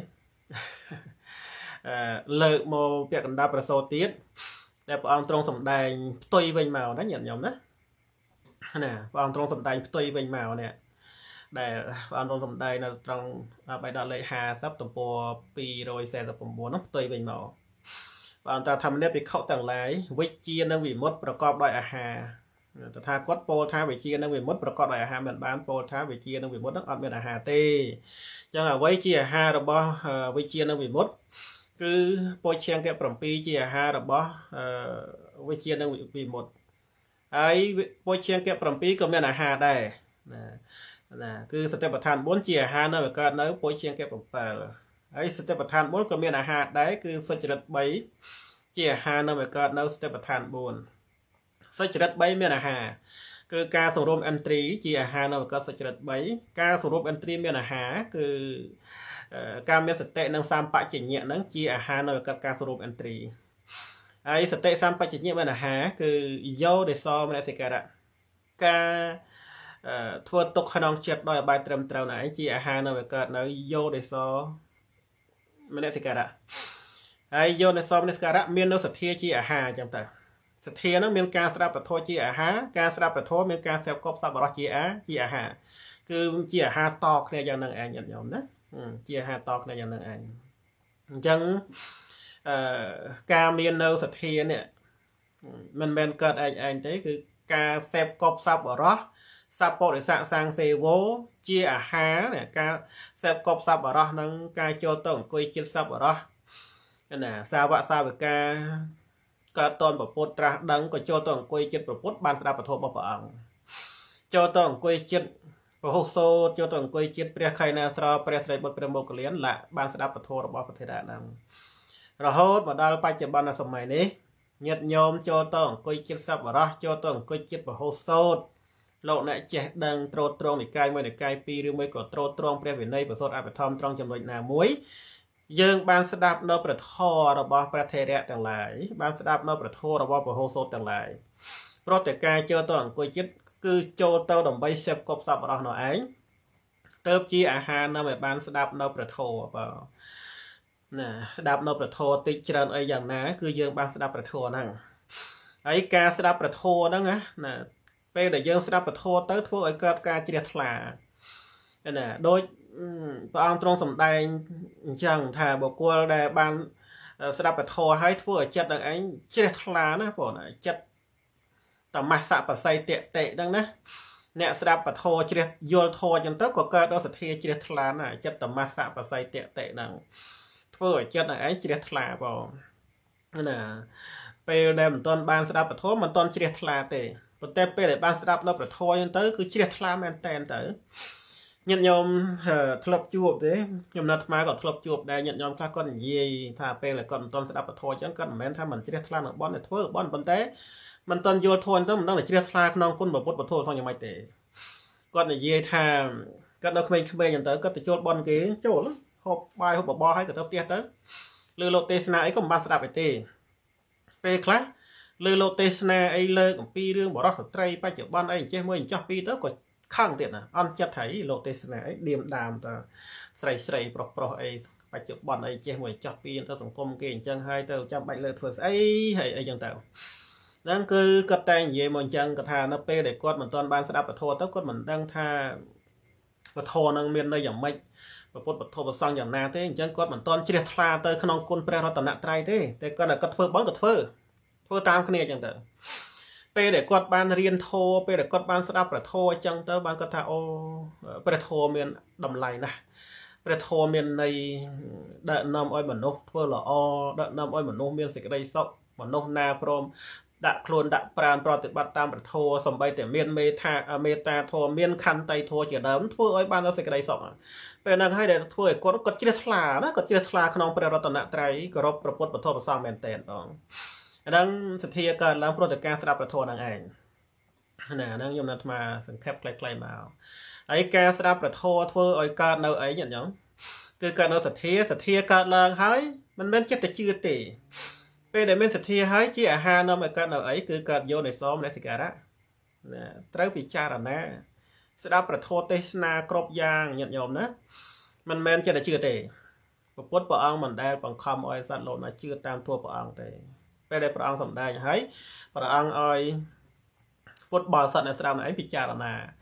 lợi một việc đáp là số tiết đẹp ông trong sầm đài tùy vinh màu nó nhận nhầm đó nè ông trong sầm đài tùy vinh màu nè để anh trong sầm đài là trong bài đọc lệ hà sắp tầm po pi rồi xe tập bốn nó tùy vinh màu Bạn ta thầm nếp bị khẩu tầng lái với chia nâng vì mốtประกอบដោយអាហារ តថាគតពោលថាវិជានឹងវិមុតប្រកបដោយអាហារមិនបានពោលថាវិជានឹងវិមុតនឹងអត់មានអាហារទេអញ្ចឹងអ្វីជាអាហាររបស់វិជានឹងវិមុតគឺពោលឈៀងទាំង7ជាអាហាររបស់វិជានឹងវិមុតហើយពោលឈៀងទាំង7ក៏មានអាហារដែរណាណាគឺសតិប្បដ្ឋាន4ជាអាហារនៅកើតនៅពោលឈៀងទាំង7ហើយសតិប្បដ្ឋាន4ក៏មានអាហារដែរគឺសុចរិត3ជាអាហារនៅកើតនៅសតិប្បដ្ឋាន4 សុចរិត3មានអាហារគឺការសរុបអន្ត្រីជាអាហារនៅកសុចរិត3ការសរុបអន្ត្រីមានអាហារគឺការមានសតិនិងសម្បជញ្ញៈហ្នឹងជាអាហារនៅកការសរុបអន្ត្រីហើយសតិសម្បជញ្ញៈមានអាហារគឺយោនិសមនសិការៈការធ្វើទុកក្នុងចិត្តដោយអបាយត្រឹមត្រូវណែជាអាហារនៅកើតនៅយោនិសមនសិការៈហើយយោនិសមនសិការៈមាននៅសទ្ធាជាអាហារអញ្ចឹងទៅ សទ្ធានឹងមានការស្ដាប់ពធជាអាហារការស្ដាប់ពធមានការសេពគប់សប្បុរសជាអាជាអាហារគឺជាអាហារតគ្នាយ៉ាងនឹងឯងញាតិញោមណាជាអាហារតគ្នាយ៉ាងនឹងឯងអញ្ចឹងអឺការមាននៅសទ្ធានេះមិនមែនកើតឯងឯងទេគឺការសេពគប់សប្បុរសសប្បុរិស័កសាងសេវោជាអាហារការសេពគប់សប្បុរសនឹងការចូលទៅអង្គុយចិត្តសប្បុរសណាសាវកសាវិកា កើតតនប្រពុតត្រាស់ដឹងក៏ចូលទៅអង្គុយចិត្តប្រពុតបានស្ដាប់ពធរបស់ព្រះអង្គចូលទៅអង្គុយចិត្តពហុសោតចូលទៅអង្គុយចិត្តព្រះខៃណាស្រព្រះស្រីបុត្រព្រះមោគលានឡាបានស្ដាប់ពធរបស់ប្រធេរៈហ្នឹងរហូតមកដល់បច្ចុប្បន្នសម័យនេះញាតិញោមចូលទៅអង្គុយចិត្តសប្បុរសចូលទៅអង្គុយចិត្តពហុសោតលោកអ្នកចេះដឹងត្រួតត្រងនិកាយមួយនិកាយពីរឬមួយក៏ត្រួតត្រងព្រះវិន័យប្រសូតអភិធម្មត្រង់ចំណុចណាមួយ យើងបានស្ដាប់នៅប្រធររបស់ព្រះថេរៈទាំងឡាយបានស្ដាប់នៅប្រធររបស់ពហុសោតទាំងឡាយព្រោះតែការចូលទៅអង្គុយចិត្តគឺចូលទៅដើម្បីសេពគប់សប្បុរសនោះឯងទៅជាអាហារនៅឲ្យបានស្ដាប់នៅប្រធរបើណាស្ដាប់នៅប្រធរតិចច្រើនអីយ៉ាងណាគឺយើងបានស្ដាប់ប្រធរហ្នឹងហើយការស្ដាប់ប្រធរហ្នឹងណាពេលដែលយើងស្ដាប់ប្រធរទៅធ្វើឲ្យកើតការជ្រះថ្លាណាដូច ព្រះអង្គទ្រង់សម្ដែងអញ្ចឹងថាបុគ្គលដែលបានស្ដាប់ពធហើយធ្វើឲ្យចិត្តនឹងឯងជ្រះថ្លាណាបងចិត្តតមស្សបស័យតិតិហ្នឹងណាអ្នកស្ដាប់ពធជ្រះយល់ធរអញ្ចឹងទៅក៏កើតដល់សទ្ធាជ្រះថ្លាណាចិត្តតមស្សបស័យតិតិហ្នឹងធ្វើឲ្យចិត្តនឹងឯងជ្រះថ្លាបងណាពេលដែលមិនទាន់បានស្ដាប់ពធមិនទាន់ជ្រះថ្លាទេប៉ុន្តែពេលដែលបានស្ដាប់នៅពធអញ្ចឹងទៅគឺជ្រះថ្លាមែនតែនទៅ ញាតិញោមធ្លាប់ជួបទេខ្ញុំនៅថ្មក៏ធ្លាប់ជួបដែរញាតិញោមខ្លះគាត់និយាយថាពេលគាត់មិនទាន់ស្ដាប់ពធអញ្ចឹងគាត់មិនមែនថាមិនជ្រះថ្លានឹងបន់តែធ្វើបន់ប៉ុន្តែមិនទាន់យល់ធម៌ទៅមិនដឹងតែជ្រះថ្លាក្នុងគុណពុទ្ធពធផងយ៉ាងម៉េចទេគាត់និយាយថាគាត់នៅក្មេងៗអញ្ចឹងទៅគាត់ទៅចូលបន់គេចូលហូបបាយហូបបបរហើយក៏ទៅផ្ទះទៅលើលោកទេសនាអីក៏មិនបានស្ដាប់ទេពេលខ្លះលើលោកទេសនាអីលើកអំពីរឿងបរិសុទ្ធស្ត្រីបច្ចុប្បន្នអីចេះមួយចោះពីរទៅក៏ ខឹងទៀតណាអន់ចិត្តហើយលោកទេសនាអីឌៀមដាមតស្រីស្រីប្រុសប្រុសអីបច្ចុប្បន្នអីចេះមួយចោះពីរទៅសង្គមគេអញ្ចឹងហើយទៅចាំបាច់លើធ្វើស្អីហើយអីចឹងទៅហ្នឹងគឺគាត់តែនិយាយមកអញ្ចឹងគាត់ថានៅពេលដែលគាត់មិនទាន់បានស្ដាប់ពធទៅគាត់មិនដឹងថាពធនឹងមានន័យយ៉ាងម៉េចពុទ្ធពធប្រសង់យ៉ាងណាទេអញ្ចឹងគាត់មិនទាន់ជ្រះថ្លាទៅក្នុងគុណព្រះរតនត្រ័យទេតែគាត់តែគាត់ធ្វើបន់ក៏ធ្វើធ្វើតាមគ្នាអញ្ចឹងទៅ ពេលដែលគាត់បានរៀនធម៌ពេលដែលគាត់បានស្ដាប់ព្រះធម៌អញ្ចឹងទៅបានគាត់ថាអូព្រះធម៌មានតម្លៃណាស់ព្រះធម៌មានន័យដឹកនាំឲ្យមនុស្សធ្វើល្អដឹកនាំឲ្យមនុស្សមានសេចក្តីសុខមនុស្សណាព្រមដាក់ខ្លួនដាក់ប្រាណប្រតិបត្តិតាមព្រះធម៌សំបីតែមានមេថាមេត្តាធម៌មានខន្តីធម៌ជាដើមធ្វើឲ្យបានសេចក្តីសុខពេលហ្នឹងហើយដែលធ្វើឲ្យគាត់គាត់ជ្រះថ្លាណាគាត់ជ្រះថ្លាក្នុងព្រះរតនត្រ័យគោរពព្រះពុទ្ធពធប្រសងមែនតែនបង ហ្នឹងសទ្ធាកើតឡើងព្រោះតែការស្ដាប់ព្រះធម៌ហ្នឹងឯងណាហ្នឹងខ្ញុំនៅអាសង្ខេបខ្លីៗមកហើយការស្ដាប់ព្រះធម៌ធ្វើឲ្យកើតនៅអីញាតិញោមគឺកើតនៅសទ្ធាសទ្ធាកើតឡើងហើយមិនមែនចិត្តតែជឿទេពេលដែលមានសទ្ធាហើយជាអាហារនាំឲ្យកើតនៅអីគឺកើតយោនិសោមនសិការៈណាត្រូវពិចារណាស្ដាប់ព្រះធម៌ទេសនាគ្រប់យ៉ាងញាតិញោមណាមិនមែនចិត្តតែជឿទេពុទ្ធព្រះអង្គមិនដែលបង្ខំឲ្យសត្វលោកណាជឿតាមធម៌ព្រះអង្គទេ ពេលដែលព្រះអង្គសម្ដែងហើយព្រះអង្គឲ្យពុទ្ធបរិស័ទអ្នកស្ដាប់ឯងពិចារណា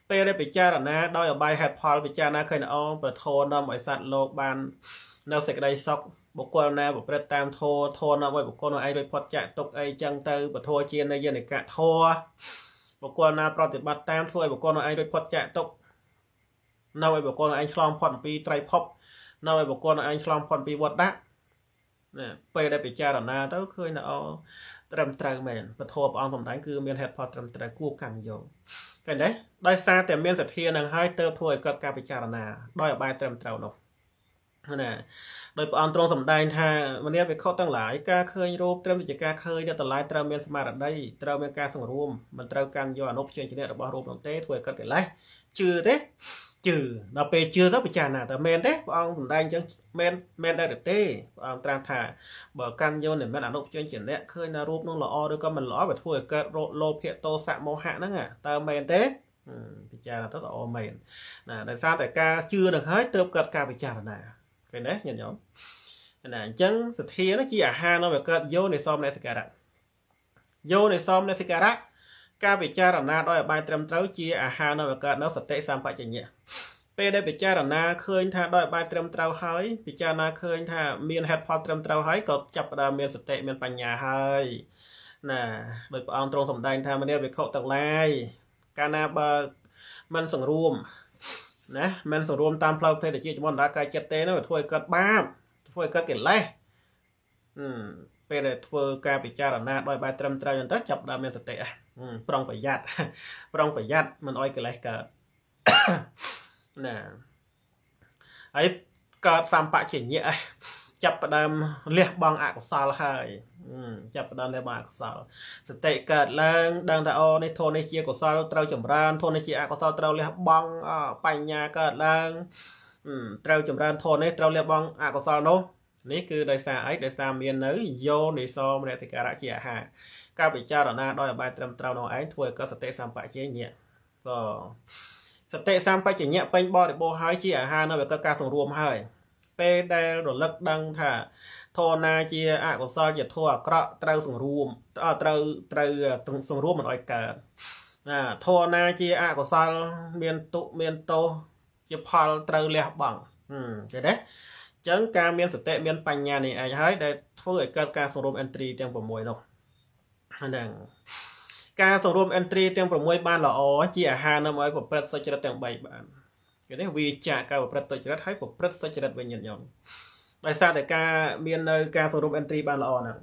ពេលដែលពិចារណាដោយអបាយហេតុផលពិចារណាឃើញល្អប្រធននាំឲ្យសត្វលោកបាននៅសេចក្តីសុខបុគ្គលណាប្រព្រឹត្តតាមធម៌ធម៌នាំឲ្យបុគ្គលនោះឯងរួចផុតចាកទុកអីចឹងទៅពធជានៃយនិកៈធម៌បុគ្គលណាប្រតិបត្តិតាមធ្វើឲ្យបុគ្គលនោះឯងរួចផុតចាកទុកនៅឲ្យបុគ្គលនោះឯងឆ្លងផុតពីត្រៃភពនៅឲ្យបុគ្គលនោះឯងឆ្លងផុតពីវត្តដាក់ណាពេលដែលពិចារណាទៅឃើញល្អត្រឹមត្រូវមែនពធព្រះអង្គសម្ដែងគឺមានហេតុផលត្រឹមត្រូវគួរកាន់យកឃើញទេដោយសារតែមានសទ្ធានឹងហើយទៅធ្វើឲ្យកើតការពិចារណាដោយអបាយត្រឹមត្រូវនោះណាដោយព្រះអង្គទ្រង់សម្ដែងថាមនាវិខុទាំងឡាយការឃើញរូបត្រឹមតែការឃើញនៅតម្លៃត្រូវមានស្មារតីត្រូវមានការសង្រួមមិនត្រូវកាន់យកអនុព្យញ្ញៈរបស់រូបនោះទេធ្វើឲ្យកើតកិលេសជឿទេជឿដល់ពេលជឿទៅពិចារណាតើមែនទេព្រះអង្គសម្ដែងអញ្ចឹងមែនមែនដែរទេព្រះអង្គត្រាស់ថាបើកាន់យកមិនមែនអនុព្យញ្ញៈឃើញថារូបនោះល្អឬក៏មិនល្អវាធ្វើឲ្យកើតលោភៈទោសៈមោហៈហ្នឹងតើមែនទេពិចារណាទៅល្អមែនណាដោយសារតែការជឿនឹងហើយទើបកើតការពិចារណាឃើញទេញាតិញោមណាអញ្ចឹងសទ្ធានោះជាអាហារនៅវាកើតយោនិសមនេសិការៈយោនិសមនេសិការៈការពិចារណាដោយអបាយត្រឹមត្រូវជាអាហារនៅវាកើតនៅសតិសម្បជញ្ញៈពេលដែលពិចារណាឃើញថាដោយអបាយត្រឹមត្រូវហើយពិចារណាឃើញថាមានហេតុផលត្រឹមត្រូវហើយក៏ចាប់ផ្ដើមមានសតិមានបញ្ញាហើយណាដោយព្រះអង្គទ្រង់សម្ដែងថាមនាវិខុទាំងឡាយកាលណាបើមិនសង្រួមណាមិនសង្រួមតាមផ្លូវភ្នែកជាមន្តរាកាយចិត្តទេនោះធ្វើឲ្យកើតបាបធ្វើឲ្យកើតកិលេសអឺពេលដែលធ្វើការពិចារណាដោយបែបត្រឹមត្រូវហ្នឹងទៅចាប់ដើមមានសតិប្រុងប្រយ័ត្នប្រុងប្រយ័ត្នមិនឲ្យកិលេសកើតណាហើយកើតសម្បជញ្ញៈចាប់ផ្ដើមលះបង់អកុសលហើយចាប់ផ្ដើមលះបង់អកុសលសតិកើតឡើងដឹងថាអូនេះធម៌នេះជាកុសលត្រូវចម្រើនធម៌នេះជាអកុសលត្រូវលះបង់បញ្ញាកើតឡើងត្រូវចម្រើនធម៌នេះត្រូវលះបង់អកុសលនោះនេះគឺដោយសារអីដោយសារមាននៅយោនិសមនសិការៈជាអាហារការពិចារណាដោយអបាយត្រឹមត្រូវនោះឯងធ្វើឲ្យកើតសតិសម្បជញ្ញៈក៏សតិសម្បជញ្ញៈពេញបរិបូរណ៍ហើយជាអាហារនៅវាកើតការសង្រួមហើយពេលដែលរលឹកដឹងថាធម៌ណាជាអកុសលជាធម៌អាក្រក់ត្រូវសង្រួមត្រូវត្រូវសង្រួមមិនឲ្យកើតណាធម៌ណាជាអកុសលមានទុមានទោសជាផលត្រូវលះបង់ឃើញទេអញ្ចឹងការមានសតិមានបញ្ញានេះឯងហើយដែលធ្វើឲ្យកើតការសង្រួមអិនទ្រីទាំង6នោះហ្នឹងការសង្រួមអិនទ្រីទាំង6បានល្អជាអាហារនាំឲ្យប្រព្រឹត្តសុចរិតទាំង3បានគេនេះវាចាកការប្រព្រឹត្តទុច្ចរិតហើយប្រព្រឹត្តសុចរិតវិញញាតិញោមដោយសារតែការមាននៅការសង្រួមអិនទ្រីបានល្អហ្នឹង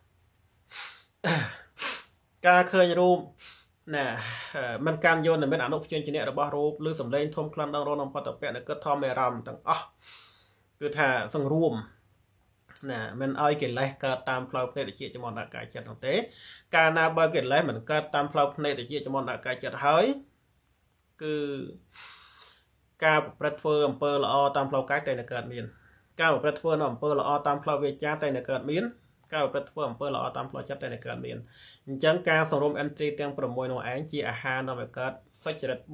ការឃើញរូបណាមិនកាន់យកនិមិត្តអនុព្យញ្ញៈរបស់រូបឬសម្លេងធំក្លិនដល់រនំបតពៈនៅគិតធម្មអារម្មណ៍ទាំងអស់គឺថាសង្រួមណាមិនឲ្យកិលេសកើតតាមផ្លូវភ្នែកវិជ្ជាចមន្តកាយចិត្តនោះទេកាលណាបើកិលេសមិនកើតតាមផ្លូវភ្នែកវិជ្ជាចមន្តកាយចិត្តហើយគឺការប្រព្រឹត្តធ្វើអំពើល្អតាមផ្លូវកាយតែនឹងកើតមានការប្រព្រឹត្តធ្វើនៅអំពើល្អតាមផ្លូវវាចាតែនឹងកើតមានការប្រព្រឹត្តធ្វើអំពើល្អតាមផ្លូវចិត្តតែនឹងកើតមានអញ្ចឹងការសង្រួមអិនទ្រីទាំង6នោះឯងជាអាហារនាំឲ្យកើតសុចរិត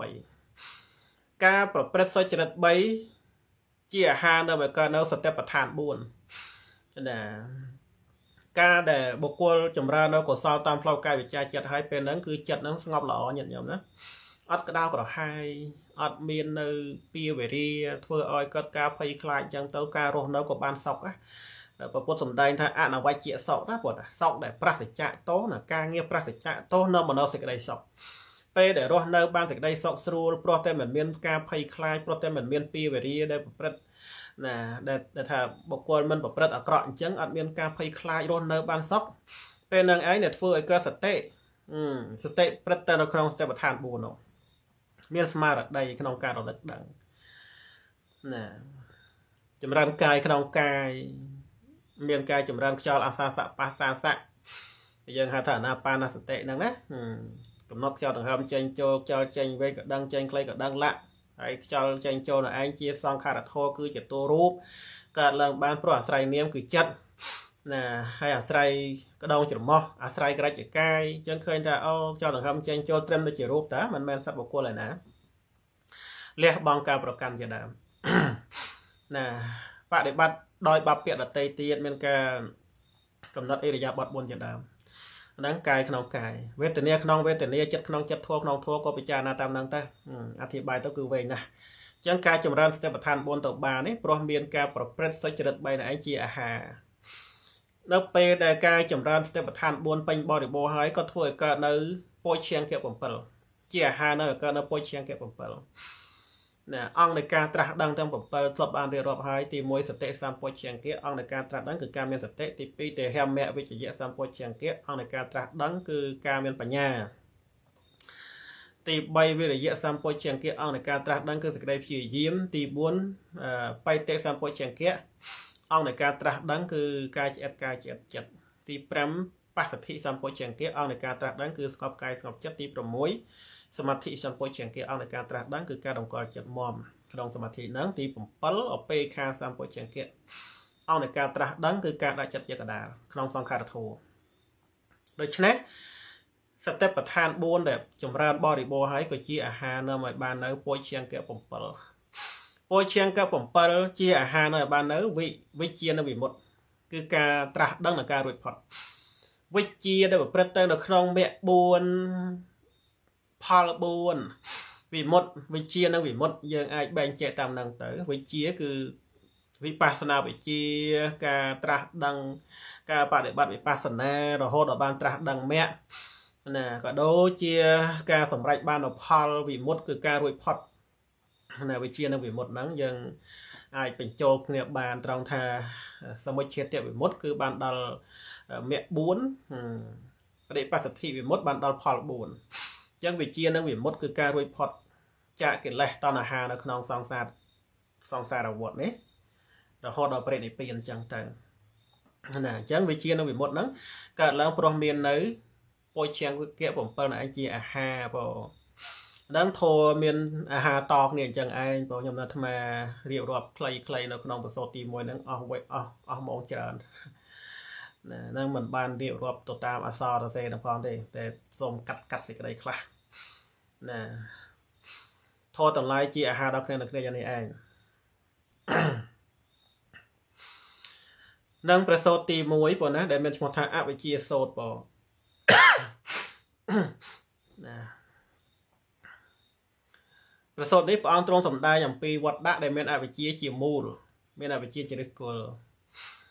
3ការប្រព្រឹត្តសុចរិត3ជាអាហារនាំឲ្យកើតនៅសតិប្បដ្ឋាន4ណាការដែលបុគ្គលចម្រើននៅកុសលតាមផ្លូវកាយវិជ្ជាចិត្តហើយពេលហ្នឹងគឺចិត្តហ្នឹងស្ងប់ល្អញាតិញោមណាអត់ក្តៅក្រហាយអត់មាននៅពីវេរាធ្វើឲ្យកើតការភ័យខ្លាចអញ្ចឹងទៅការរស់នៅក៏បានសុខណាព្រះពុទ្ធសម្ដែងថាអនវជ្ជៈសុខណាពុទ្ធសុខដែលប្រសិជ្ជៈទោសណាការងារប្រសិជ្ជៈទោសនៅមនោសេចក្តីសុខពេលដែលរស់នៅបានសេចក្តីសុខស្រួលព្រោះតែមិនមានការភ័យខ្លាចព្រោះតែមិនមានពីវេរាដែលប្រព្រឹត្តណាដែលថាបុគ្គលមិនប្រព្រឹត្តអាក្រក់អញ្ចឹងអត់មានការភ័យខ្លាចរស់នៅបានសុខពេលនឹងឯងដែលធ្វើឲ្យកើតសតិសតិព្រឹត្តទៅនៅក្នុងសតិប្បដ្ឋាន4នោះមានស្មារតីក្នុងការរលឹកដឹងណាចម្រើនកាយក្នុងកាយមានការចម្រើនខ្យល់អាសាសៈបាសាសៈយើងហៅថាអាណាបានសតិហ្នឹងណាកំណត់ខ្យល់ដង្ហើមចេញចូលខ្យល់ចេញវេក៏ដឹងចេញខ្លីក៏ដឹងឡាក់ហើយខ្យល់ចេញចូលនៅឯងជាសង្ខារធម៌គឺជាតួរូបកើតឡើងបានព្រោះអាស្រ័យនាមគឺចិត្តណាហើយអាស្រ័យក្តងច្រមុះអាស្រ័យក្រច្ចកាយអញ្ចឹងឃើញថាអូខ្យល់ដង្ហើមចេញចូលត្រឹមដូចជារូបតើមិនមែនសត្វបុគ្គលឯណាលះបង់ការប្រកាន់ជាដើមណាបដិបត្តិដោយបព្វពាក្យដតីទៀតមានការកំណត់អិរិយាបថ4ជាដើមហ្នឹងកាយក្នុងកាយវេទនាក្នុងវេទនាចិត្តក្នុងចិត្តធម៌ក្នុងធម៌ក៏ពិចារណាតាមហ្នឹងទៅអធិប្បាយទៅគឺវែងណាស់អញ្ចឹងការចម្រើនសតិប្បដ្ឋានបួនទៅបាននេះព្រោះមានការប្រព្រឹត្តសុចរិតបីណែឯងជាអាហារនៅពេលដែលការចម្រើនសតិប្បដ្ឋានបួនពេញបរិបូរណ៍ហើយក៏ធ្វើឲ្យកើតនៅពោឈាង្គៈbảyជាអាហារនៅកើតនៅពោឈាង្គៈbảyណាអង្គនៃការត្រាស់ដឹងទាំងbảyធ្លាប់បានរៀបរាប់ហើយទីមួយសតិសម្ពោឈាង្គៈអង្គនៃការត្រាស់ដឹងគឺការមានសតិទីពីរទេហមវិជ្ជយសម្ពោឈាង្គៈអង្គនៃការត្រាស់ដឹងគឺការមានបញ្ញាទីបីវិរិយសម្ពោឈាង្គៈអង្គនៃការត្រាស់ដឹងគឺសេចក្តីព្យាយាមទីបួនបៃតេសម្ពោឈាង្គៈអង្គនៃការត្រាស់ដឹងគឺការឆ្អិតការឆ្អិតចិត្តទីប្រាំបស្សទ្ធិសម្ពោឈាង្គៈអង្គនៃការត្រាស់ដឹងគឺស្ងប់កាយស្ងប់ចិត្តទីប្រាំមួយសមាធិសម្ពោឈាង្គៈអង្គនៃការត្រាស់ដឹងគឺការតម្កល់ចិត្តមមក្នុងសមាធិហ្នឹងទីbảyអបេខាសម្ពោឈាង្គៈអង្គនៃការត្រាស់ដឹងគឺការដាក់ចិត្តជាកដាលក្នុងសង្ខារធម៌ដូច្នេះសតិប្បដ្ឋានបួនដែលចម្រើនបរិបូរណ៍ហើយក៏ជាអាហារនាំឲ្យបាននៅពោឈាង្គៈbảyពោឈាង្គៈbảyជាអាហារនៅឲ្យបាននៅវិវិជានៅវិមុតតិគឺការត្រាស់ដឹងនិងការរួចផុតវិជាដែលប្រព្រឹត្តទៅនៅក្នុងមគ្គបួនផលបួនវិមុតតិវិជានិងវិមុតតិយើងអាចបែងចែកតាមហ្នឹងទៅវិជាគឺវិបស្សនាវិជាការត្រាស់ដឹងការបដិបត្តិវិបស្សនារហូតដល់បានត្រាស់ដឹងមគ្គណាក៏ដូចជាការសម្រេចបានផលវិមុតតិគឺការរួចផុតណាវិជានិងវិមុតតិហ្នឹងយើងអាចបញ្ចូលគ្នាបានត្រង់ថាសមុច្ឆេទវិមុតតិគឺបានដល់មគ្គបួនបដិបស្សទ្ធិវិមុតតិបានដល់ផលបួនអញ្ចឹងវិជានិងវិមុតតិគឺការរួចផុតចាកកិលេសតណ្ហានៅក្នុងសង្សារសង្សារវដ្តនេះរហូតដល់បរិនិព្វានអញ្ចឹងទៅណាអញ្ចឹងវិជានិងវិមុតតិហ្នឹងកើតឡើងព្រោះមាននៅពោឈាង្គៈbảyណែឯងជាអាហារបងដឹងធម៌មានអាហារតគ្នាអញ្ចឹងឯងបងខ្ញុំណាត់អាត្មារៀបរាប់ខ្លីៗនៅក្នុងប្រសូតទីមួយហ្នឹងអស់វេអស់អស់ម៉ោងច្រើនណាហ្នឹងមិនបានរៀបរាប់ទៅតាមអក្សរសរសេរទាំងផងទេតែសូមកាត់កាត់សេចក្តីខ្លះណាធម៌ទាំងឡាយជាអាហារដល់គ្នានៅគ្នាយ៉ាងនេះឯងនឹងប្រសូតទីមួយបងណាដែលមានឈ្មោះថាអវិជ្ជាសូត្របងណាប្រសូតនេះព្រះអង្គទ្រង់សម្ដែងអំពីវត្តដាក់ដែលមានអវិជ្ជាជាមូលមានអវិជ្ជាជាឫសគល់